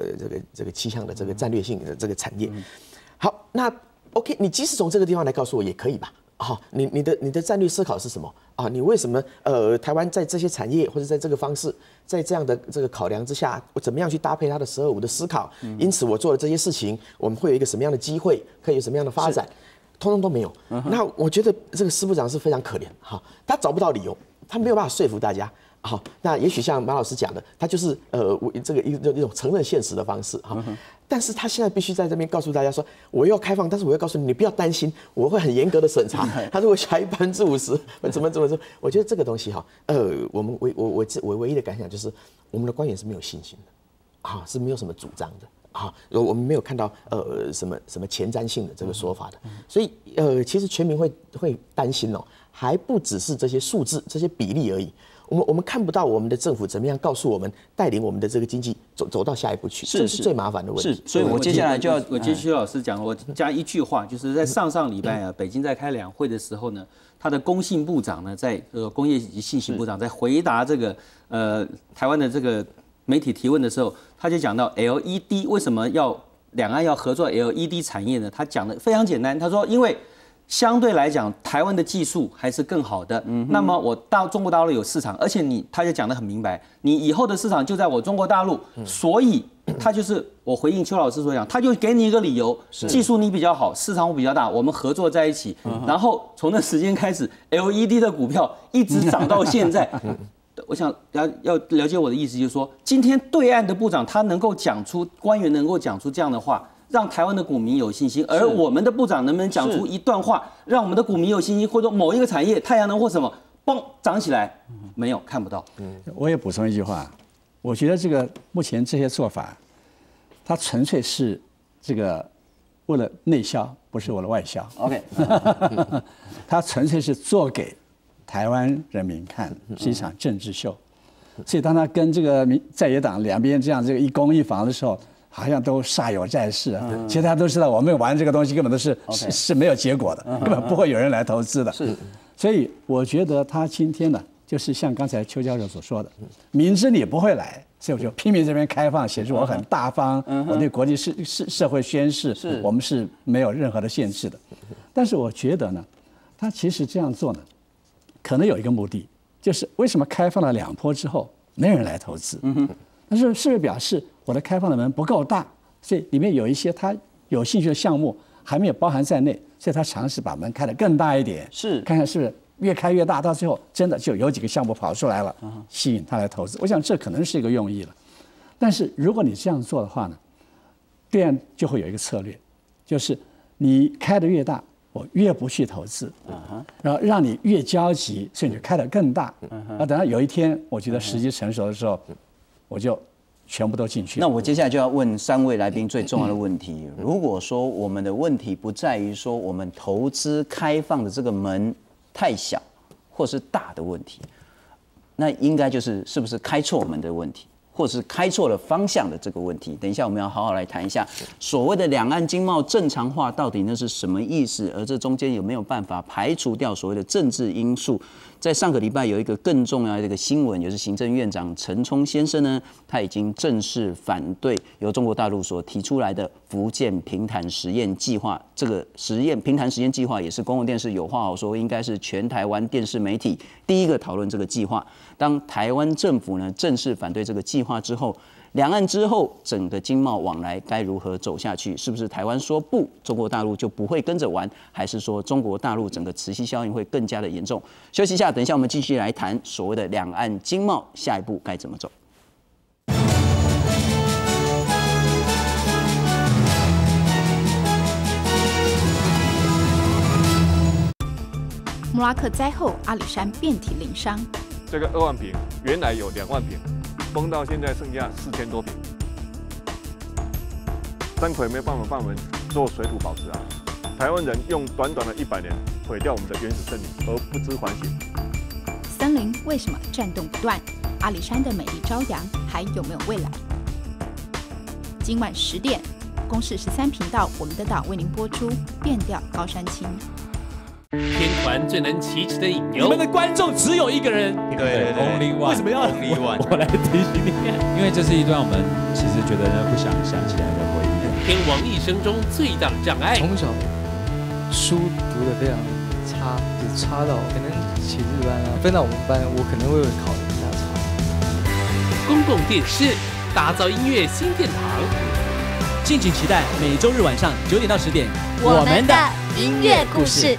7项的这个战略性的这个产业。好，那 OK， 你即使从这个地方来告诉我也可以吧。 啊，你的战略思考是什么啊？你为什么台湾在这些产业或者在这个方式，在这样的这个考量之下，我怎么样去搭配它的12.5的思考？因此我做了这些事情，我们会有一个什么样的机会，可以有什么样的发展，通通都没有。那我觉得这个施部长是非常可怜哈，他找不到理由，他没有办法说服大家。好，那也许像马老师讲的，他就是这个一种承认现实的方式哈。但是他现在必须在这边告诉大家说，我要开放，但是我要告诉你，你不要担心，我会很严格的审查。他如果下50%，怎么，我觉得这个东西哈，我唯一的感想就是，我们的官员是没有信心的，啊，是没有什么主张的。啊，我们没有看到什么前瞻性的这个说法的，所以其实全民会担心哦，还不只是这些数字、这些比例而已。我们看不到我们的政府怎么样告诉我们带领我们的这个经济走到下一步去，这是最麻烦的问题。 是，所以我接下来就要我接徐老师讲，我加一句话，就是在上礼拜啊，北京在开两会的时候呢，他的工信部长呢，在工业及信息部长在回答这个台湾的这个媒体提问的时候，他就讲到 LED 为什么两岸要合作 LED 产业呢？他讲的非常简单，他说因为相对来讲，台湾的技术还是更好的。那么我到中国大陆有市场，而且他就讲得很明白，你以后的市场就在我中国大陆，所以他就是我回应邱老师所讲，他就给你一个理由，技术你比较好，市场我比较大，我们合作在一起。然后从那时间开始 ，LED 的股票一直涨到现在。我想要了解我的意思，就是说，今天对岸的部长他能够讲出，官员能够讲出这样的话，让台湾的股民有信心，而我们的部长能不能讲出一段话，让我们的股民有信心，或者某一个产业，太阳能或什么，嘣涨起来？没有，看不到。 我也补充一句话，我觉得这个目前这些做法，它纯粹是这个为了内销，不是为了外销。 OK， 它纯粹是做给台湾人民看，是一场政治秀。所以当他跟这个在野党两边这样这个一攻一防的时候，好像都煞有介事啊。其实大家都知道，我们玩这个东西根本都是没有结果的，根本不会有人来投资的。是，所以我觉得他今天呢，就是像刚才邱教授所说的，明知你不会来，所以我就拼命这边开放，显示我很大方，我对国际社会宣示，我们是没有任何的限制的。但是我觉得呢，他其实这样做呢，可能有一个目的。就是为什么开放了2波之后没人来投资？但是是不是表示我的开放的门不够大，所以里面有一些他有兴趣的项目还没有包含在内，所以他尝试把门开得更大一点，看看是不是越开越大，到最后真的就有几个项目跑出来了，吸引他来投资。我想这可能是一个用意了。但是如果你这样做的话呢，对岸就会有一个策略，就是你开得越大，我越不去投资，然后让你越焦急，所以你就开得更大。等到有一天我觉得时机成熟的时候，我就全部都进去。 那我接下来就要问3位来宾最重要的问题：如果说我们的问题不在于说我们投资开放的这个门太小或是大的问题，那应该就是是不是开错门的问题，或者是开错了方向的这个问题。等一下我们要好好来谈一下所谓的两岸经贸正常化到底那是什么意思，而这中间有没有办法排除掉所谓的政治因素。在上个礼拜有一个更重要的一个新闻，也是行政院长陈冲先生呢，他已经正式反对由中国大陆所提出来的福建平潭实验计划。这个平潭实验计划也是公共电视有话好说，应该是全台湾电视媒体第一个讨论这个计划。当台湾政府呢正式反对这个计划之后，两岸之后整个经贸往来该如何走下去？是不是台湾说不，中国大陆就不会跟着玩？还是说中国大陆整个磁吸效应会更加的严重？休息一下，等一下我们继续来谈所谓的两岸经贸下一步该怎么走。 莫拉克灾后，阿里山遍体鳞伤。 这个2万坪原来有2万坪。崩到现在剩下4000多坪，山葵没有办法帮我们做水土保持啊！台湾人用短短的100年毁掉我们的原始森林，而不知反省。 森林为什么战动不断？阿里山的美丽朝阳还有没有未来？今晚10点，公视13频道《我们的岛》为您播出《变调高山青》。 天团最能骑骑的引流， 你们的观众只有一个人， 对 ，Only One， 为什么要 Only One？ 我来提醒你，因为这是一段我们其实觉得不想想起来的回忆。 天王一生中最大的障碍， 从小书读得非常差， 差，就差到可能写字班啊，分到我们班，我可能会考得比他差。 公共电视打造音乐新殿堂， 敬请期待每周日晚上9点到10点， 我们的音乐故事。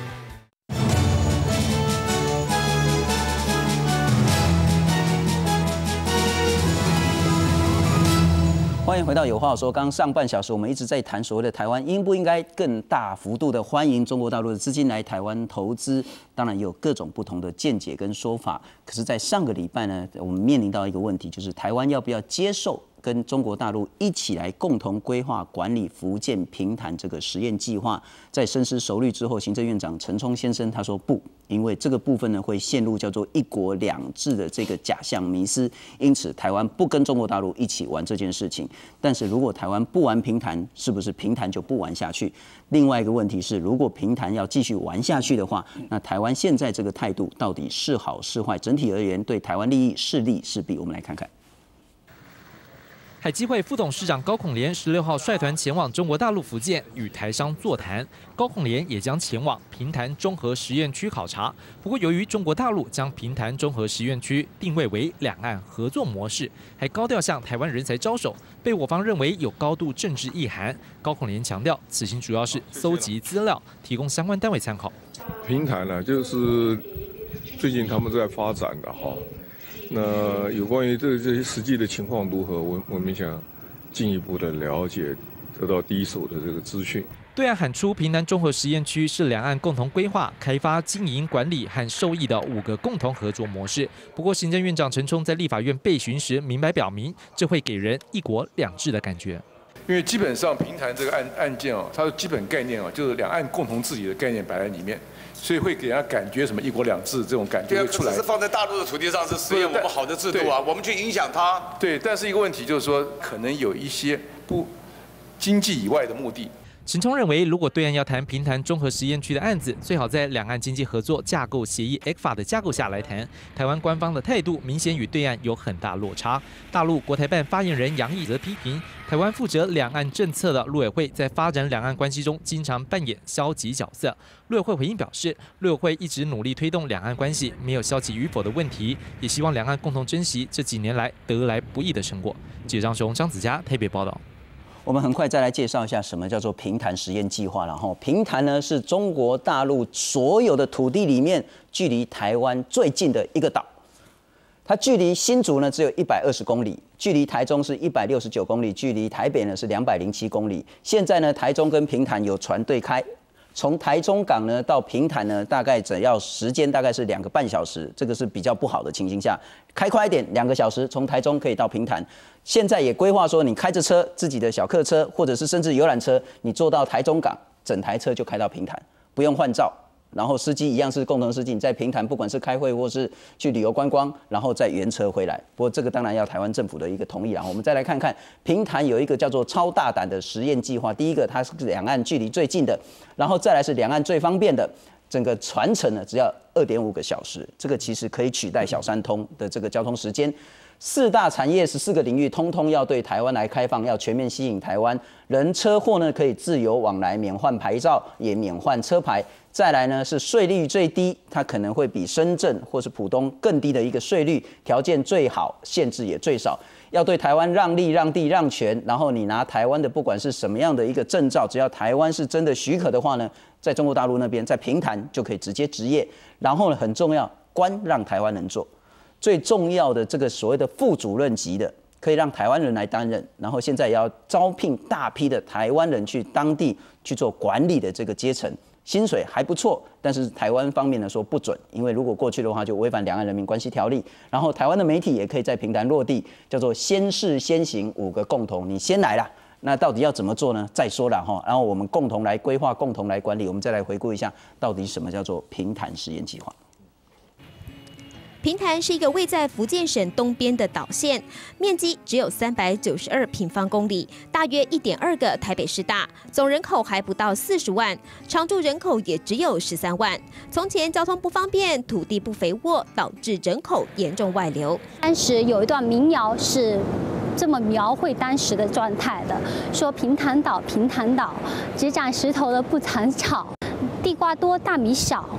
欢迎回到有话好说。刚上半小时我们一直在谈所谓的台湾应不应该更大幅度的欢迎中国大陆的资金来台湾投资，当然也有各种不同的见解跟说法。可是，在上个礼拜呢，我们面临到一个问题，就是台湾要不要接受跟中国大陆一起来共同规划管理福建平潭这个实验计划？在深思熟虑之后，行政院长陈冲先生他说不，因为这个部分呢会陷入叫做一国两制的这个假象迷思，因此台湾不跟中国大陆一起玩这件事情。但是如果台湾不玩平潭，是不是平潭就不玩下去？另外一个问题是，如果平潭要继续玩下去的话，那台湾现在这个态度到底是好是坏？整体而言，对台湾利益是利是弊？我们来看看。 海基会副董事长高孔廉16号率团前往中国大陆福建与台商座谈，高孔廉也将前往平潭综合实验区考察。不过，由于中国大陆将平潭综合实验区定位为两岸合作模式，还高调向台湾人才招手，被我方认为有高度政治意涵。高孔廉强调，此行主要是搜集资料，提供相关单位参考。 平潭呢，就是最近他们在发展的哈。那有关于这些实际的情况如何，我们想进一步的了解，得到第一手的这个资讯。 对岸喊出平潭综合实验区是两岸共同规划、开发、经营、管理和受益的5个共同合作模式。不过，行政院长陈冲在立法院备询时明白表明，这会给人一国两制的感觉。 因为基本上平潭这个案件哦，它的基本概念哦，就是两岸共同治理的概念摆在里面。所以会给人家感觉什么一国两制这种感觉会出来。 可是放在大陆的土地上是实验我们好的制度啊，我们去影响它。 对，但是一个问题就是说，可能有一些不经济以外的目的。 陈冲认为，如果对岸要谈平潭综合实验区的案子，最好在两岸经济合作架构协议 ECFA 的架构下来谈。台湾官方的态度明显与对岸有很大落差。大陆国台办发言人杨毅则批评，台湾负责两岸政策的陆委会在发展两岸关系中经常扮演消极角色。陆委会回应表示，陆委会一直努力推动两岸关系，没有消极与否的问题，也希望两岸共同珍惜这几年来得来不易的成果。记者张雄、张子佳台北报道。 我们很快再来介绍一下什么叫做平潭实验计划。然后平潭呢是中国大陆所有的土地里面距离台湾最近的一个岛，它距离新竹呢只有120公里，距离台中是169公里，距离台北呢是207公里。现在呢台中跟平潭有船对开，从台中港呢到平潭呢大概只要时间大概是2个半小时，这个是比较不好的情形下，开快一点2个小时从台中可以到平潭。现在也规划说，你开着车，自己的小客车，或者是甚至游览车，你坐到台中港，整台车就开到平潭，不用换照，然后司机一样是共同司机，你在平潭不管是开会或是去旅游观光，然后再原车回来。不过这个当然要台湾政府的一个同意。然后我们再来看看平潭有一个叫做超大胆的实验计划。第一个，它是两岸距离最近的，然后再来是两岸最方便的。整个船程呢只要2.5个小时，这个其实可以取代小三通的这个交通时间。4大产业14个领域，通通要对台湾来开放，要全面吸引台湾人车货呢可以自由往来，免换牌照，也免换车牌。再来呢是税率最低，它可能会比深圳或是浦东更低的一个税率，条件最好，限制也最少。要对台湾让利、让地、让权，然后你拿台湾的不管是什么样的一个证照，只要台湾是真的许可的话呢，在中国大陆那边，在平潭就可以直接执业。然后呢，很重要，官让台湾人做，最重要的这个所谓的副主任级的，可以让台湾人来担任。然后现在也要招聘大批的台湾人去当地去做管理的这个阶层。薪水还不错，但是台湾方面呢说不准，因为如果过去的话就违反两岸人民关系条例。然后台湾的媒体也可以在平潭落地，叫做先试先行5个共同，你先来啦。那到底要怎么做呢？再说了哈，然后我们共同来规划，共同来管理。我们再来回顾一下，到底什么叫做平潭实验计划。 平潭是一个位在福建省东边的岛县，面积只有392平方公里，大约1.2个台北市大，总人口还不到40万，常住人口也只有13万。从前交通不方便，土地不肥沃，导致人口严重外流。 当时有一段民谣是这么描绘当时的状态的，说平潭岛，平潭岛，只长石头的不长草，地瓜多大米少。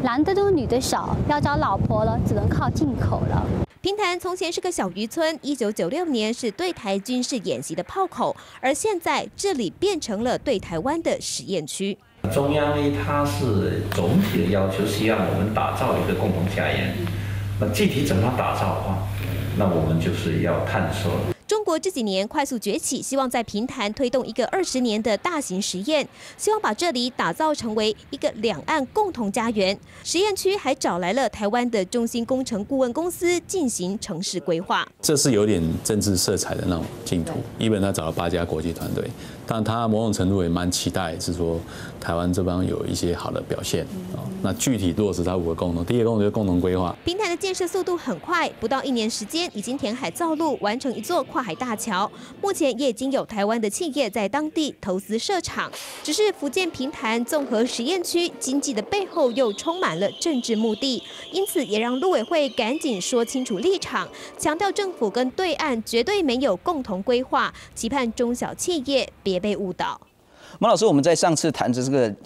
男的多女的少，要找老婆了只能靠进口了。 平潭从前是个小渔村，1996年是对台军事演习的炮口，而现在这里变成了对台湾的实验区。 中央呢，它是总体的要求，希望我们打造一个共同家园。那具体怎么打造的话，那我们就是要探索。 中国这几年快速崛起，希望在平潭推动一个20年的大型实验，希望把这里打造成为一个两岸共同家园。实验区还找来了台湾的中兴工程顾问公司进行城市规划。 这是有点政治色彩的那种竞图。一本他找了8家国际团队，但他某种程度也蛮期待，是说台湾这方有一些好的表现。那具体落实它5个共同，第一个共同就是共同规划。 平潭的建设速度很快，不到1年时间，已经填海造陆，完成一座跨海大桥。目前也已经有台湾的企业在当地投资设厂。只是福建平潭综合实验区经济的背后又充满了政治目的，因此也让陆委会赶紧说清楚立场，强调政府跟对岸绝对没有共同规划，期盼中小企业别被误导。 马老师，我们在上次谈了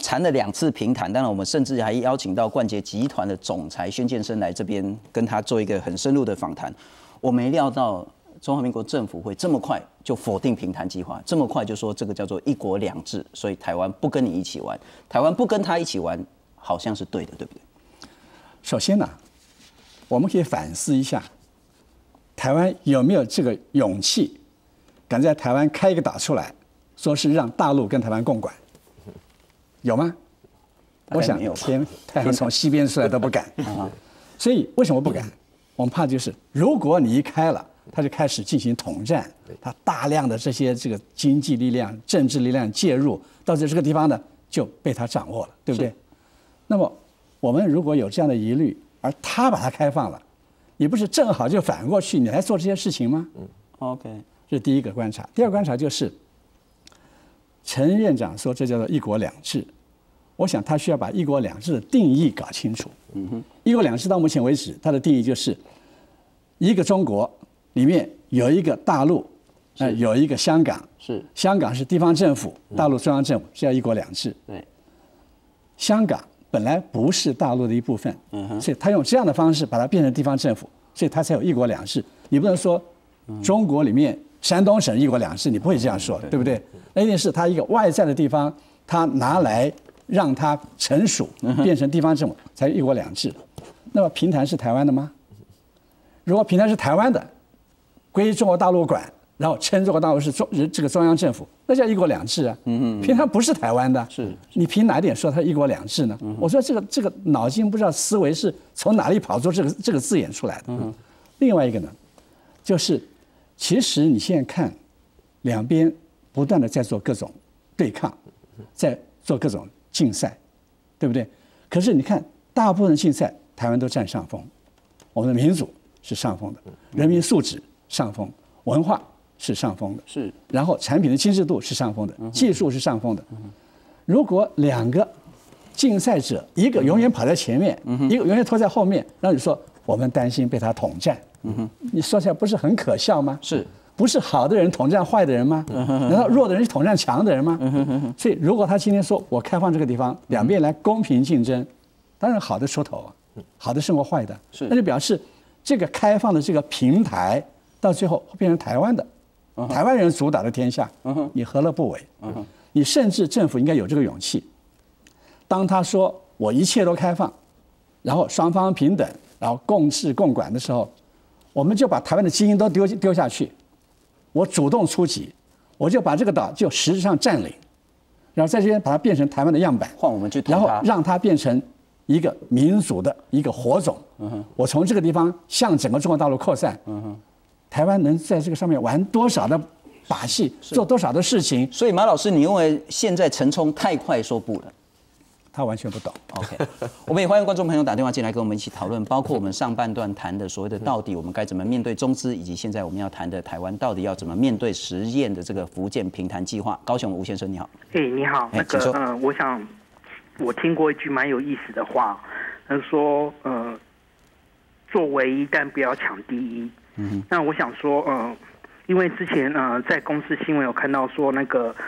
2次平潭，当然我们甚至还邀请到冠捷集团的总裁宣建生来这边跟他做一个很深入的访谈。我没料到中华民国政府会这么快就否定平潭计划，这么快就说这个叫做1国2制，所以台湾不跟你一起玩，台湾不跟他一起玩，好像是对的，对不对？ 首先呢，我们可以反思一下，台湾有没有这个勇气，敢在台湾开一个岛出来，说是让大陆跟台湾共管，有吗？我想太阳从西边出来都不敢。所以为什么不敢？我们怕就是如果你一开了，他就开始进行统战，他大量的这个经济力量、政治力量介入，到这个地方呢就被他掌握了，对不对？那么我们如果有这样的疑虑，而他把它开放了，你不是正好就反过去你来做这些事情吗？OK， 这是第一个观察。第二个观察就是陈院长说这叫做1国2制，我想他需要把1国2制的定义搞清楚。1国2制到目前为止，它的定义就是一个中国里面有一个大陆，有一个香港，香港是地方政府，大陆中央政府，是叫1国2制。对，香港本来不是大陆的一部分，所以他用这样的方式把它变成地方政府，所以他才有1国2制。你不能说中国里面山东省1国2制，你不会这样说，对不对？那一定是他一个外在的地方，他拿来让它成属变成地方政府，才1国2制。那么平潭是台湾的吗？如果平潭是台湾的，归中国大陆管，然后称中国大陆是这个中央政府，那叫1国2制啊。平潭不是台湾的，你凭哪点说它1国2制呢？我说这个脑筋不知道思维是从哪里跑出这个字眼出来的。另外一个呢，就是其实你现在看，两边不断的在做各种对抗，在做各种竞赛，对不对？可是你看，大部分的竞赛，台湾都占上风，我们的民主是上风的，人民素质上风，文化是上风的，然后产品的精致度是上风的，技术是上风的。如果2个竞赛者，一个永远跑在前面，一个永远拖在后面，然后你说我们担心被他统战，你说起来不是很可笑吗？不是好的人统战坏的人吗？难道弱的人去统战强的人吗？所以如果他今天说我开放这个地方，两边来公平竞争，当然好的出头啊，好的胜过坏的，那就表示这个开放的这个平台到最后会变成台湾的，台湾人主导的天下，你何乐不为？你甚至政府应该有这个勇气，当他说我一切都开放，然后双方平等，然后共治共管的时候，我们就把台湾的基因都丢下去。我主动出击，我就把这个岛就实质上占领，然后在这边把它变成台湾的样板， 换我们去， 然后让它变成一个民主的一个火种。我从这个地方向整个中国大陆扩散。台湾能在这个上面玩多少的把戏，做多少的事情？ 所以马老师，你认为现在陈冲太快说不了？ 他完全不懂。 OK， 我们也欢迎观众朋友打电话进来跟我们一起讨论，包括我们上半段谈的所谓的到底我们该怎么面对中资，以及现在我们要谈的台湾到底要怎么面对实验的这个福建平潭计划。高雄吴先生你好。 你好，我想我听过一句蛮有意思的话，他说做唯一但不要抢第一。那我想说因为之前在公司新闻有看到说那个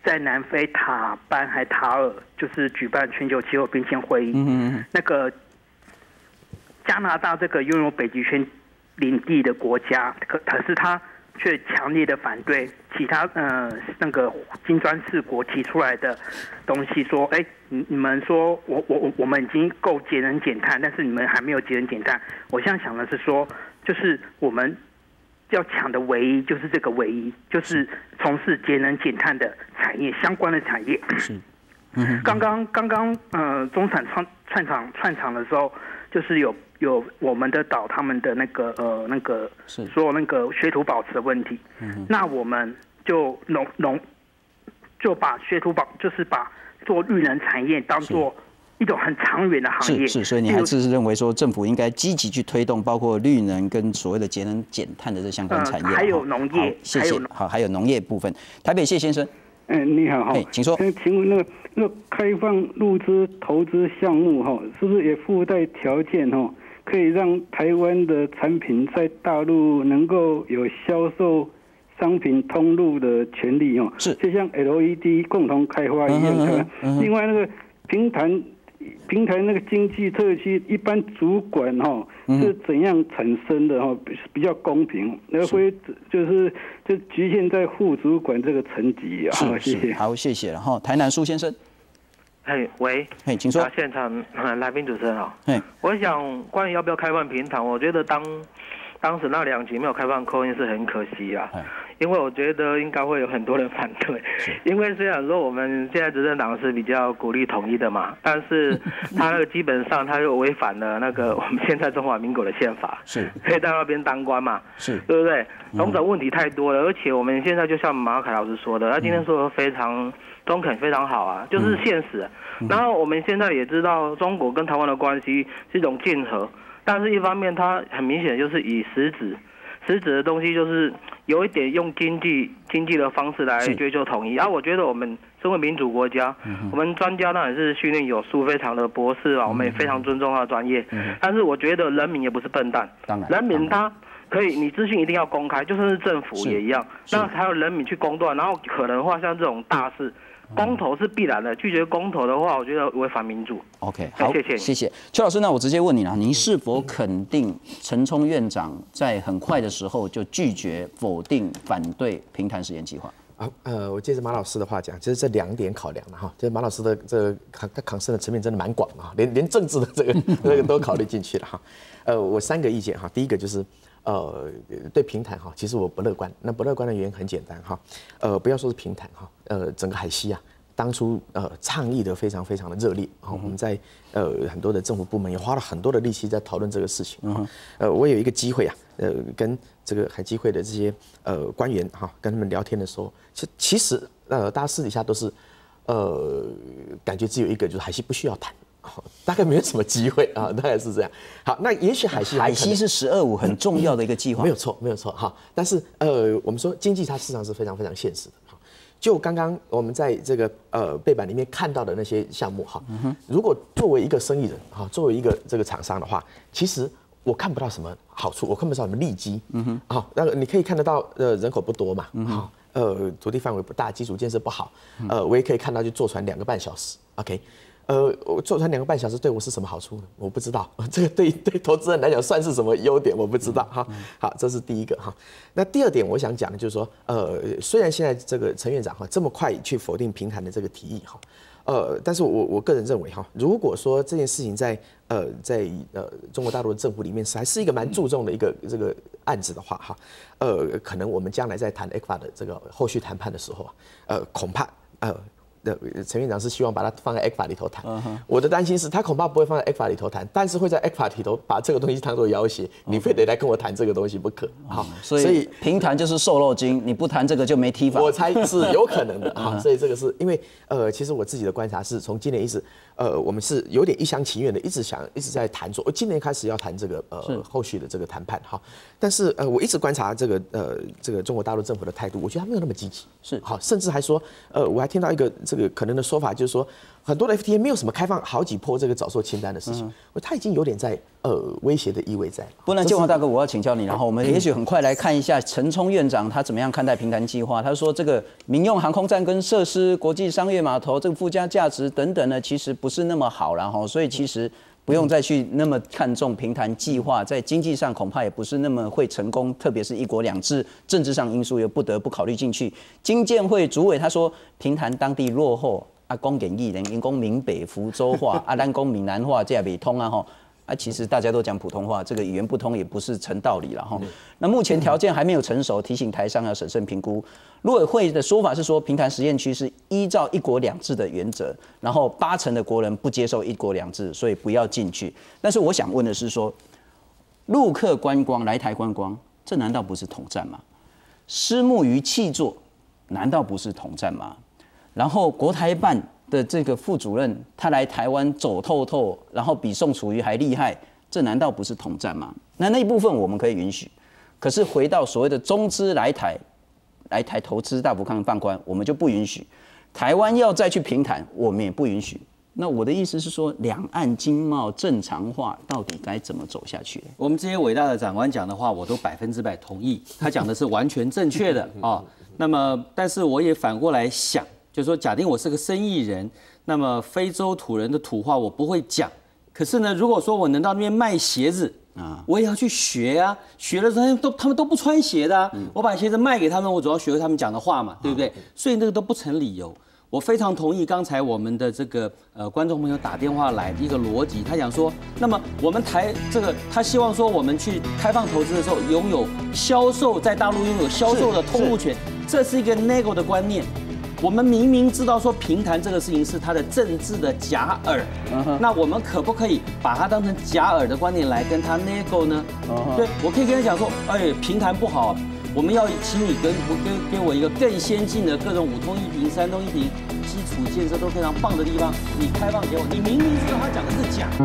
在南非塔班还塔尔，就是举办全球气候变迁会议。那个加拿大这个拥有北极圈领地的国家，可是他却强烈的反对其他那个金砖4国提出来的东西，说，你们说我们已经够节能减碳，但是你们还没有节能减碳。我现在想的是说，就是我们要抢的唯一就是这个唯一，就是从事节能减碳的产业相关的产业。是，刚刚中产串场的时候，就是有我们的岛他们的那个说那个水土保持的问题，那我们就就把水土就是把做绿能产业当做一种很长远的行业。 是，所以你还是认为说政府应该积极去推动包括绿能跟所谓的节能减碳的这相关产业， 还有农业， 谢谢。好，还有农业部分，台北谢先生。 你好， 请说。 请问那个开放入资投资项目是不是也附带条件可以让台湾的产品在大陆能够有销售商品通路的权利是， 就像 LED 共同开发一样。另外那个平台那个经济特区一般主管是怎样产生的比较公平，而非就局限在副主管这个层级啊。谢谢。 好，谢谢。然后台南苏先生， 喂， 请说。 现场来宾主持人好。我想关于要不要开放平台，我觉得当时那2集没有开放call in是很可惜啊。因为我觉得应该会有很多人反对，因为虽然说我们现在执政党是比较鼓励统一的嘛，但是他那个基本上他又违反了那个我们现在中华民国的宪法， 是可以在那边当官嘛， 是对不对？种种问题太多了，而且我们现在就像马凯老师说的，他今天说的非常中肯，非常好啊，就是现实。然后我们现在也知道中国跟台湾的关系是一种竞合，但是一方面它很明显就是以实质的东西，就是有一点用经济的方式来追求统一。我觉得我们身为民主国家，我们专家当然是训练有素，非常的博士啊，我们也非常尊重他的专业。但是我觉得人民也不是笨蛋，人民他可以，你资讯一定要公开，就算是政府也一样，那还有人民去公断，然后可能的话像这种大事。公投是必然的，拒绝公投的话，我觉得违反民主。 OK， 好，谢谢邱老师。那我直接问你了，您是否肯定陈冲院长在很快的时候就拒绝、否定、反对平潭实验计划？ 我接着马老师的话讲，其实这2点考量了哈，就是马老师的这个他抗生的层面真的蛮广啊，连政治的这个都考虑进去了哈。我3个意见哈，第一个就是对平潭哈，其实我不乐观。那不乐观的原因很简单哈，不要说是平潭哈，整个海西啊，当初倡议的非常非常的热烈啊，我们在很多的政府部门也花了很多的力气在讨论这个事情。我有一个机会啊，跟这个海基会的这些官员哈，跟他们聊天的时候，其实大家私底下都是感觉只有一个，就是海西不需要谈。大概没有什么机会啊，大概是这样。好，那也许海西是1225很重要的一个计划， 没有错哈。但是我们说经济它事实上是非常非常现实的。就刚刚我们在这个背板里面看到的那些项目哈，如果作为一个生意人哈，作为一个这个厂商的话，其实我看不到什么好处，我看不到什么利基。好，那你可以看得到人口不多嘛，好，土地范围不大，基础建设不好，我也可以看到就坐船2个半小时 ，OK。我坐船2个半小时对我是什么好处呢？我不知道，这个对投资人来讲算是什么优点？我不知道哈。好，这是第一个哈。那第2点我想讲的就是说，虽然现在这个陈院长哈这么快去否定平潭的这个提议哈，但是我个人认为哈，如果说这件事情在中国大陆的政府里面还是一个蛮注重的一个这个案子的话哈，可能我们将来在谈 ECFA 的这个后续谈判的时候啊，恐怕陈院长是希望把它放在 ECFA 里头谈，我的担心是他恐怕不会放在 ECFA 里头谈，但是会在 ECFA 里头把这个东西当作要挟，你非得来跟我谈这个东西不可。好， 所以平潭就是瘦肉精，你不谈这个就没提法。 我猜是有可能的哈，所以这个是因为其实我自己的观察是从今年一直我们是有点一厢情愿的，一直在谈说，今年开始要谈这个后续的这个谈判哈，但是我一直观察这个中国大陆政府的态度，我觉得他没有那么积极， 是好，甚至还说我还听到一个这个可能的说法就是说，很多的 FTA 没有什么开放好几波这个早收清单的事情，他已经有点在威胁的意味在了。 不然，建华大哥，我要请教你，然后我们也许很快来看一下陈冲院长他怎么样看待平潭计划。他说，这个民用航空站跟设施、国际商业码头这个附加价值等等呢，其实不是那么好，然后所以其实不用再去那么看重平潭计划，在经济上恐怕也不是那么会成功，特别是一国两制，政治上因素也不得不考虑进去。经建会主委他说，平潭当地落后，讲简易人，因讲闽北福州话，咱讲闽南话，这也未通啊吼。其实大家都讲普通话，这个语言不通也不是成道理了哈。那目前条件还没有成熟，提醒台商要审慎评估。陆委会的说法是说，平潭实验区是依照一国两制的原则，然后80%的国人不接受一国两制，所以不要进去。但是我想问的是说，陆客观光来台观光，这难道不是统战吗？虱目鱼弃作，难道不是统战吗？然后国台办的这个副主任，他来台湾走透透，然后比宋楚瑜还厉害，这难道不是统战吗？那一部分我们可以允许，可是回到所谓的中资来台投资大幅放宽，我们就不允许。台湾要再去平潭，我们也不允许。那我的意思是说，两岸经贸正常化到底该怎么走下去？ 我们这些伟大的长官讲的话，我都100%同意，他讲的是完全正确的啊。那么，但是我也反过来想。就是说，假定我是个生意人，那么非洲土人的土话我不会讲。可是呢，如果说我能到那边卖鞋子啊，我也要去学啊。学的时候他们都不穿鞋的啊，我把鞋子卖给他们，我主要学会他们讲的话嘛，对不对？所以那个都不成理由。我非常同意刚才我们的这个观众朋友打电话来的一个逻辑，他讲说，那么我们他希望说我们去开放投资的时候拥有销售在大陆拥有销售的通路权，这是一个 nego 的观念。我们明明知道说平潭这个事情是它的政治的假饵，那我们可不可以把它当成假饵的观念来跟他 nego 呢？对，我可以跟他讲说，平潭不好，我们要请你给我一个更先进的各种5通1平、3通1平，基础建设都非常棒的地方，你开放给我，你明明知道他讲的是假。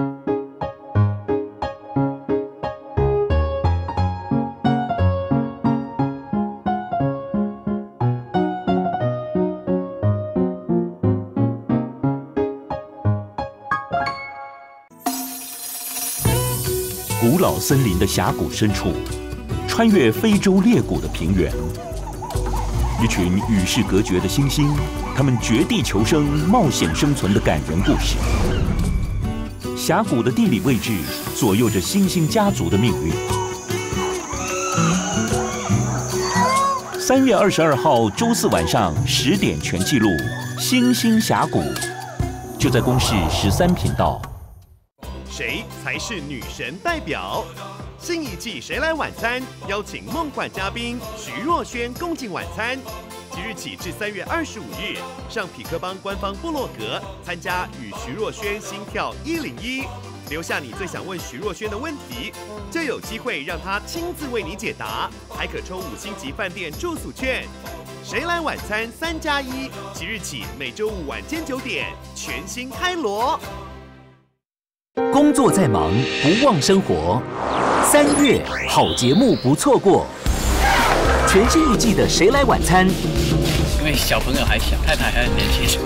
古老森林的峡谷深处，穿越非洲裂谷的平原，一群与世隔绝的猩猩，他们绝地求生、冒险生存的感人故事。峡谷的地理位置左右着猩猩家族的命运。3月22号周4晚上10点全纪录《猩猩峡谷》，就在公视13频道。 谁才是女神代表？新一季《谁来晚餐》邀请梦幻嘉宾徐若瑄共进晚餐。即日起至3月25日，上痞客邦官方部落格参加与徐若瑄心跳101，留下你最想问徐若瑄的问题，就有机会让她亲自为你解答，还可抽5星级饭店住宿券。谁来晚餐3+1，即日起每周5晚间9点全新开锣。 工作再忙，不忘生活。3月好节目不错过，全新一季的《谁来晚餐》， 因为小朋友还小，太太还很年轻。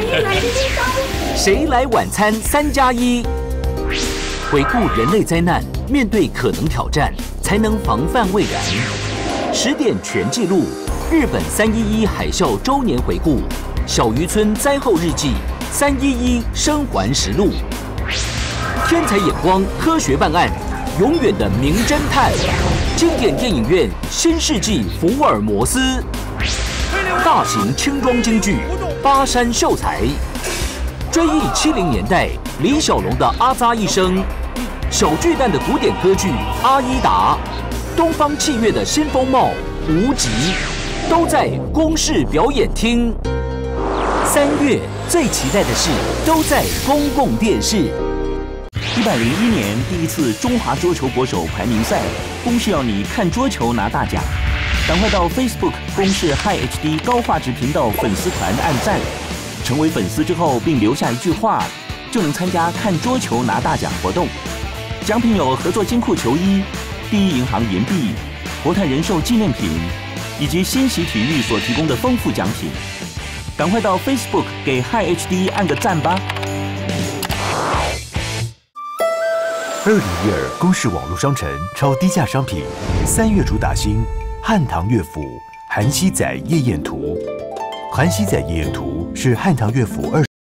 谁来晚餐3+1，回顾人类灾难，面对可能挑战，才能防范未然。10点全记录，日本311海啸周年回顾，小渔村灾后日记，311生还实录。天才眼光，科学办案，永远的名侦探。经典电影院新世纪福尔摩斯，大型轻装京剧巴山秀才，追忆70年代李小龙的阿扎一生，小巨蛋的古典歌剧阿依达，东方器乐的新风貌无极，都在公视表演厅。3月最期待的事都在公共电视。 101年第一次中华桌球国手排名赛，公视要你看桌球拿大奖，赶快到 Facebook 公视 Hi HD 高画质频道粉丝团按赞，成为粉丝之后并留下一句话，就能参加看桌球拿大奖活动。奖品有合作金库球衣、第一银行银币、国泰人寿纪念品，以及新禧体育所提供的丰富奖品。 赶快到 Facebook 给 HiHD 按个赞吧。 2012公视网络商城超低价商品，3月主打新汉唐乐府韩熙载夜宴图。韩熙载夜宴图是汉唐乐府20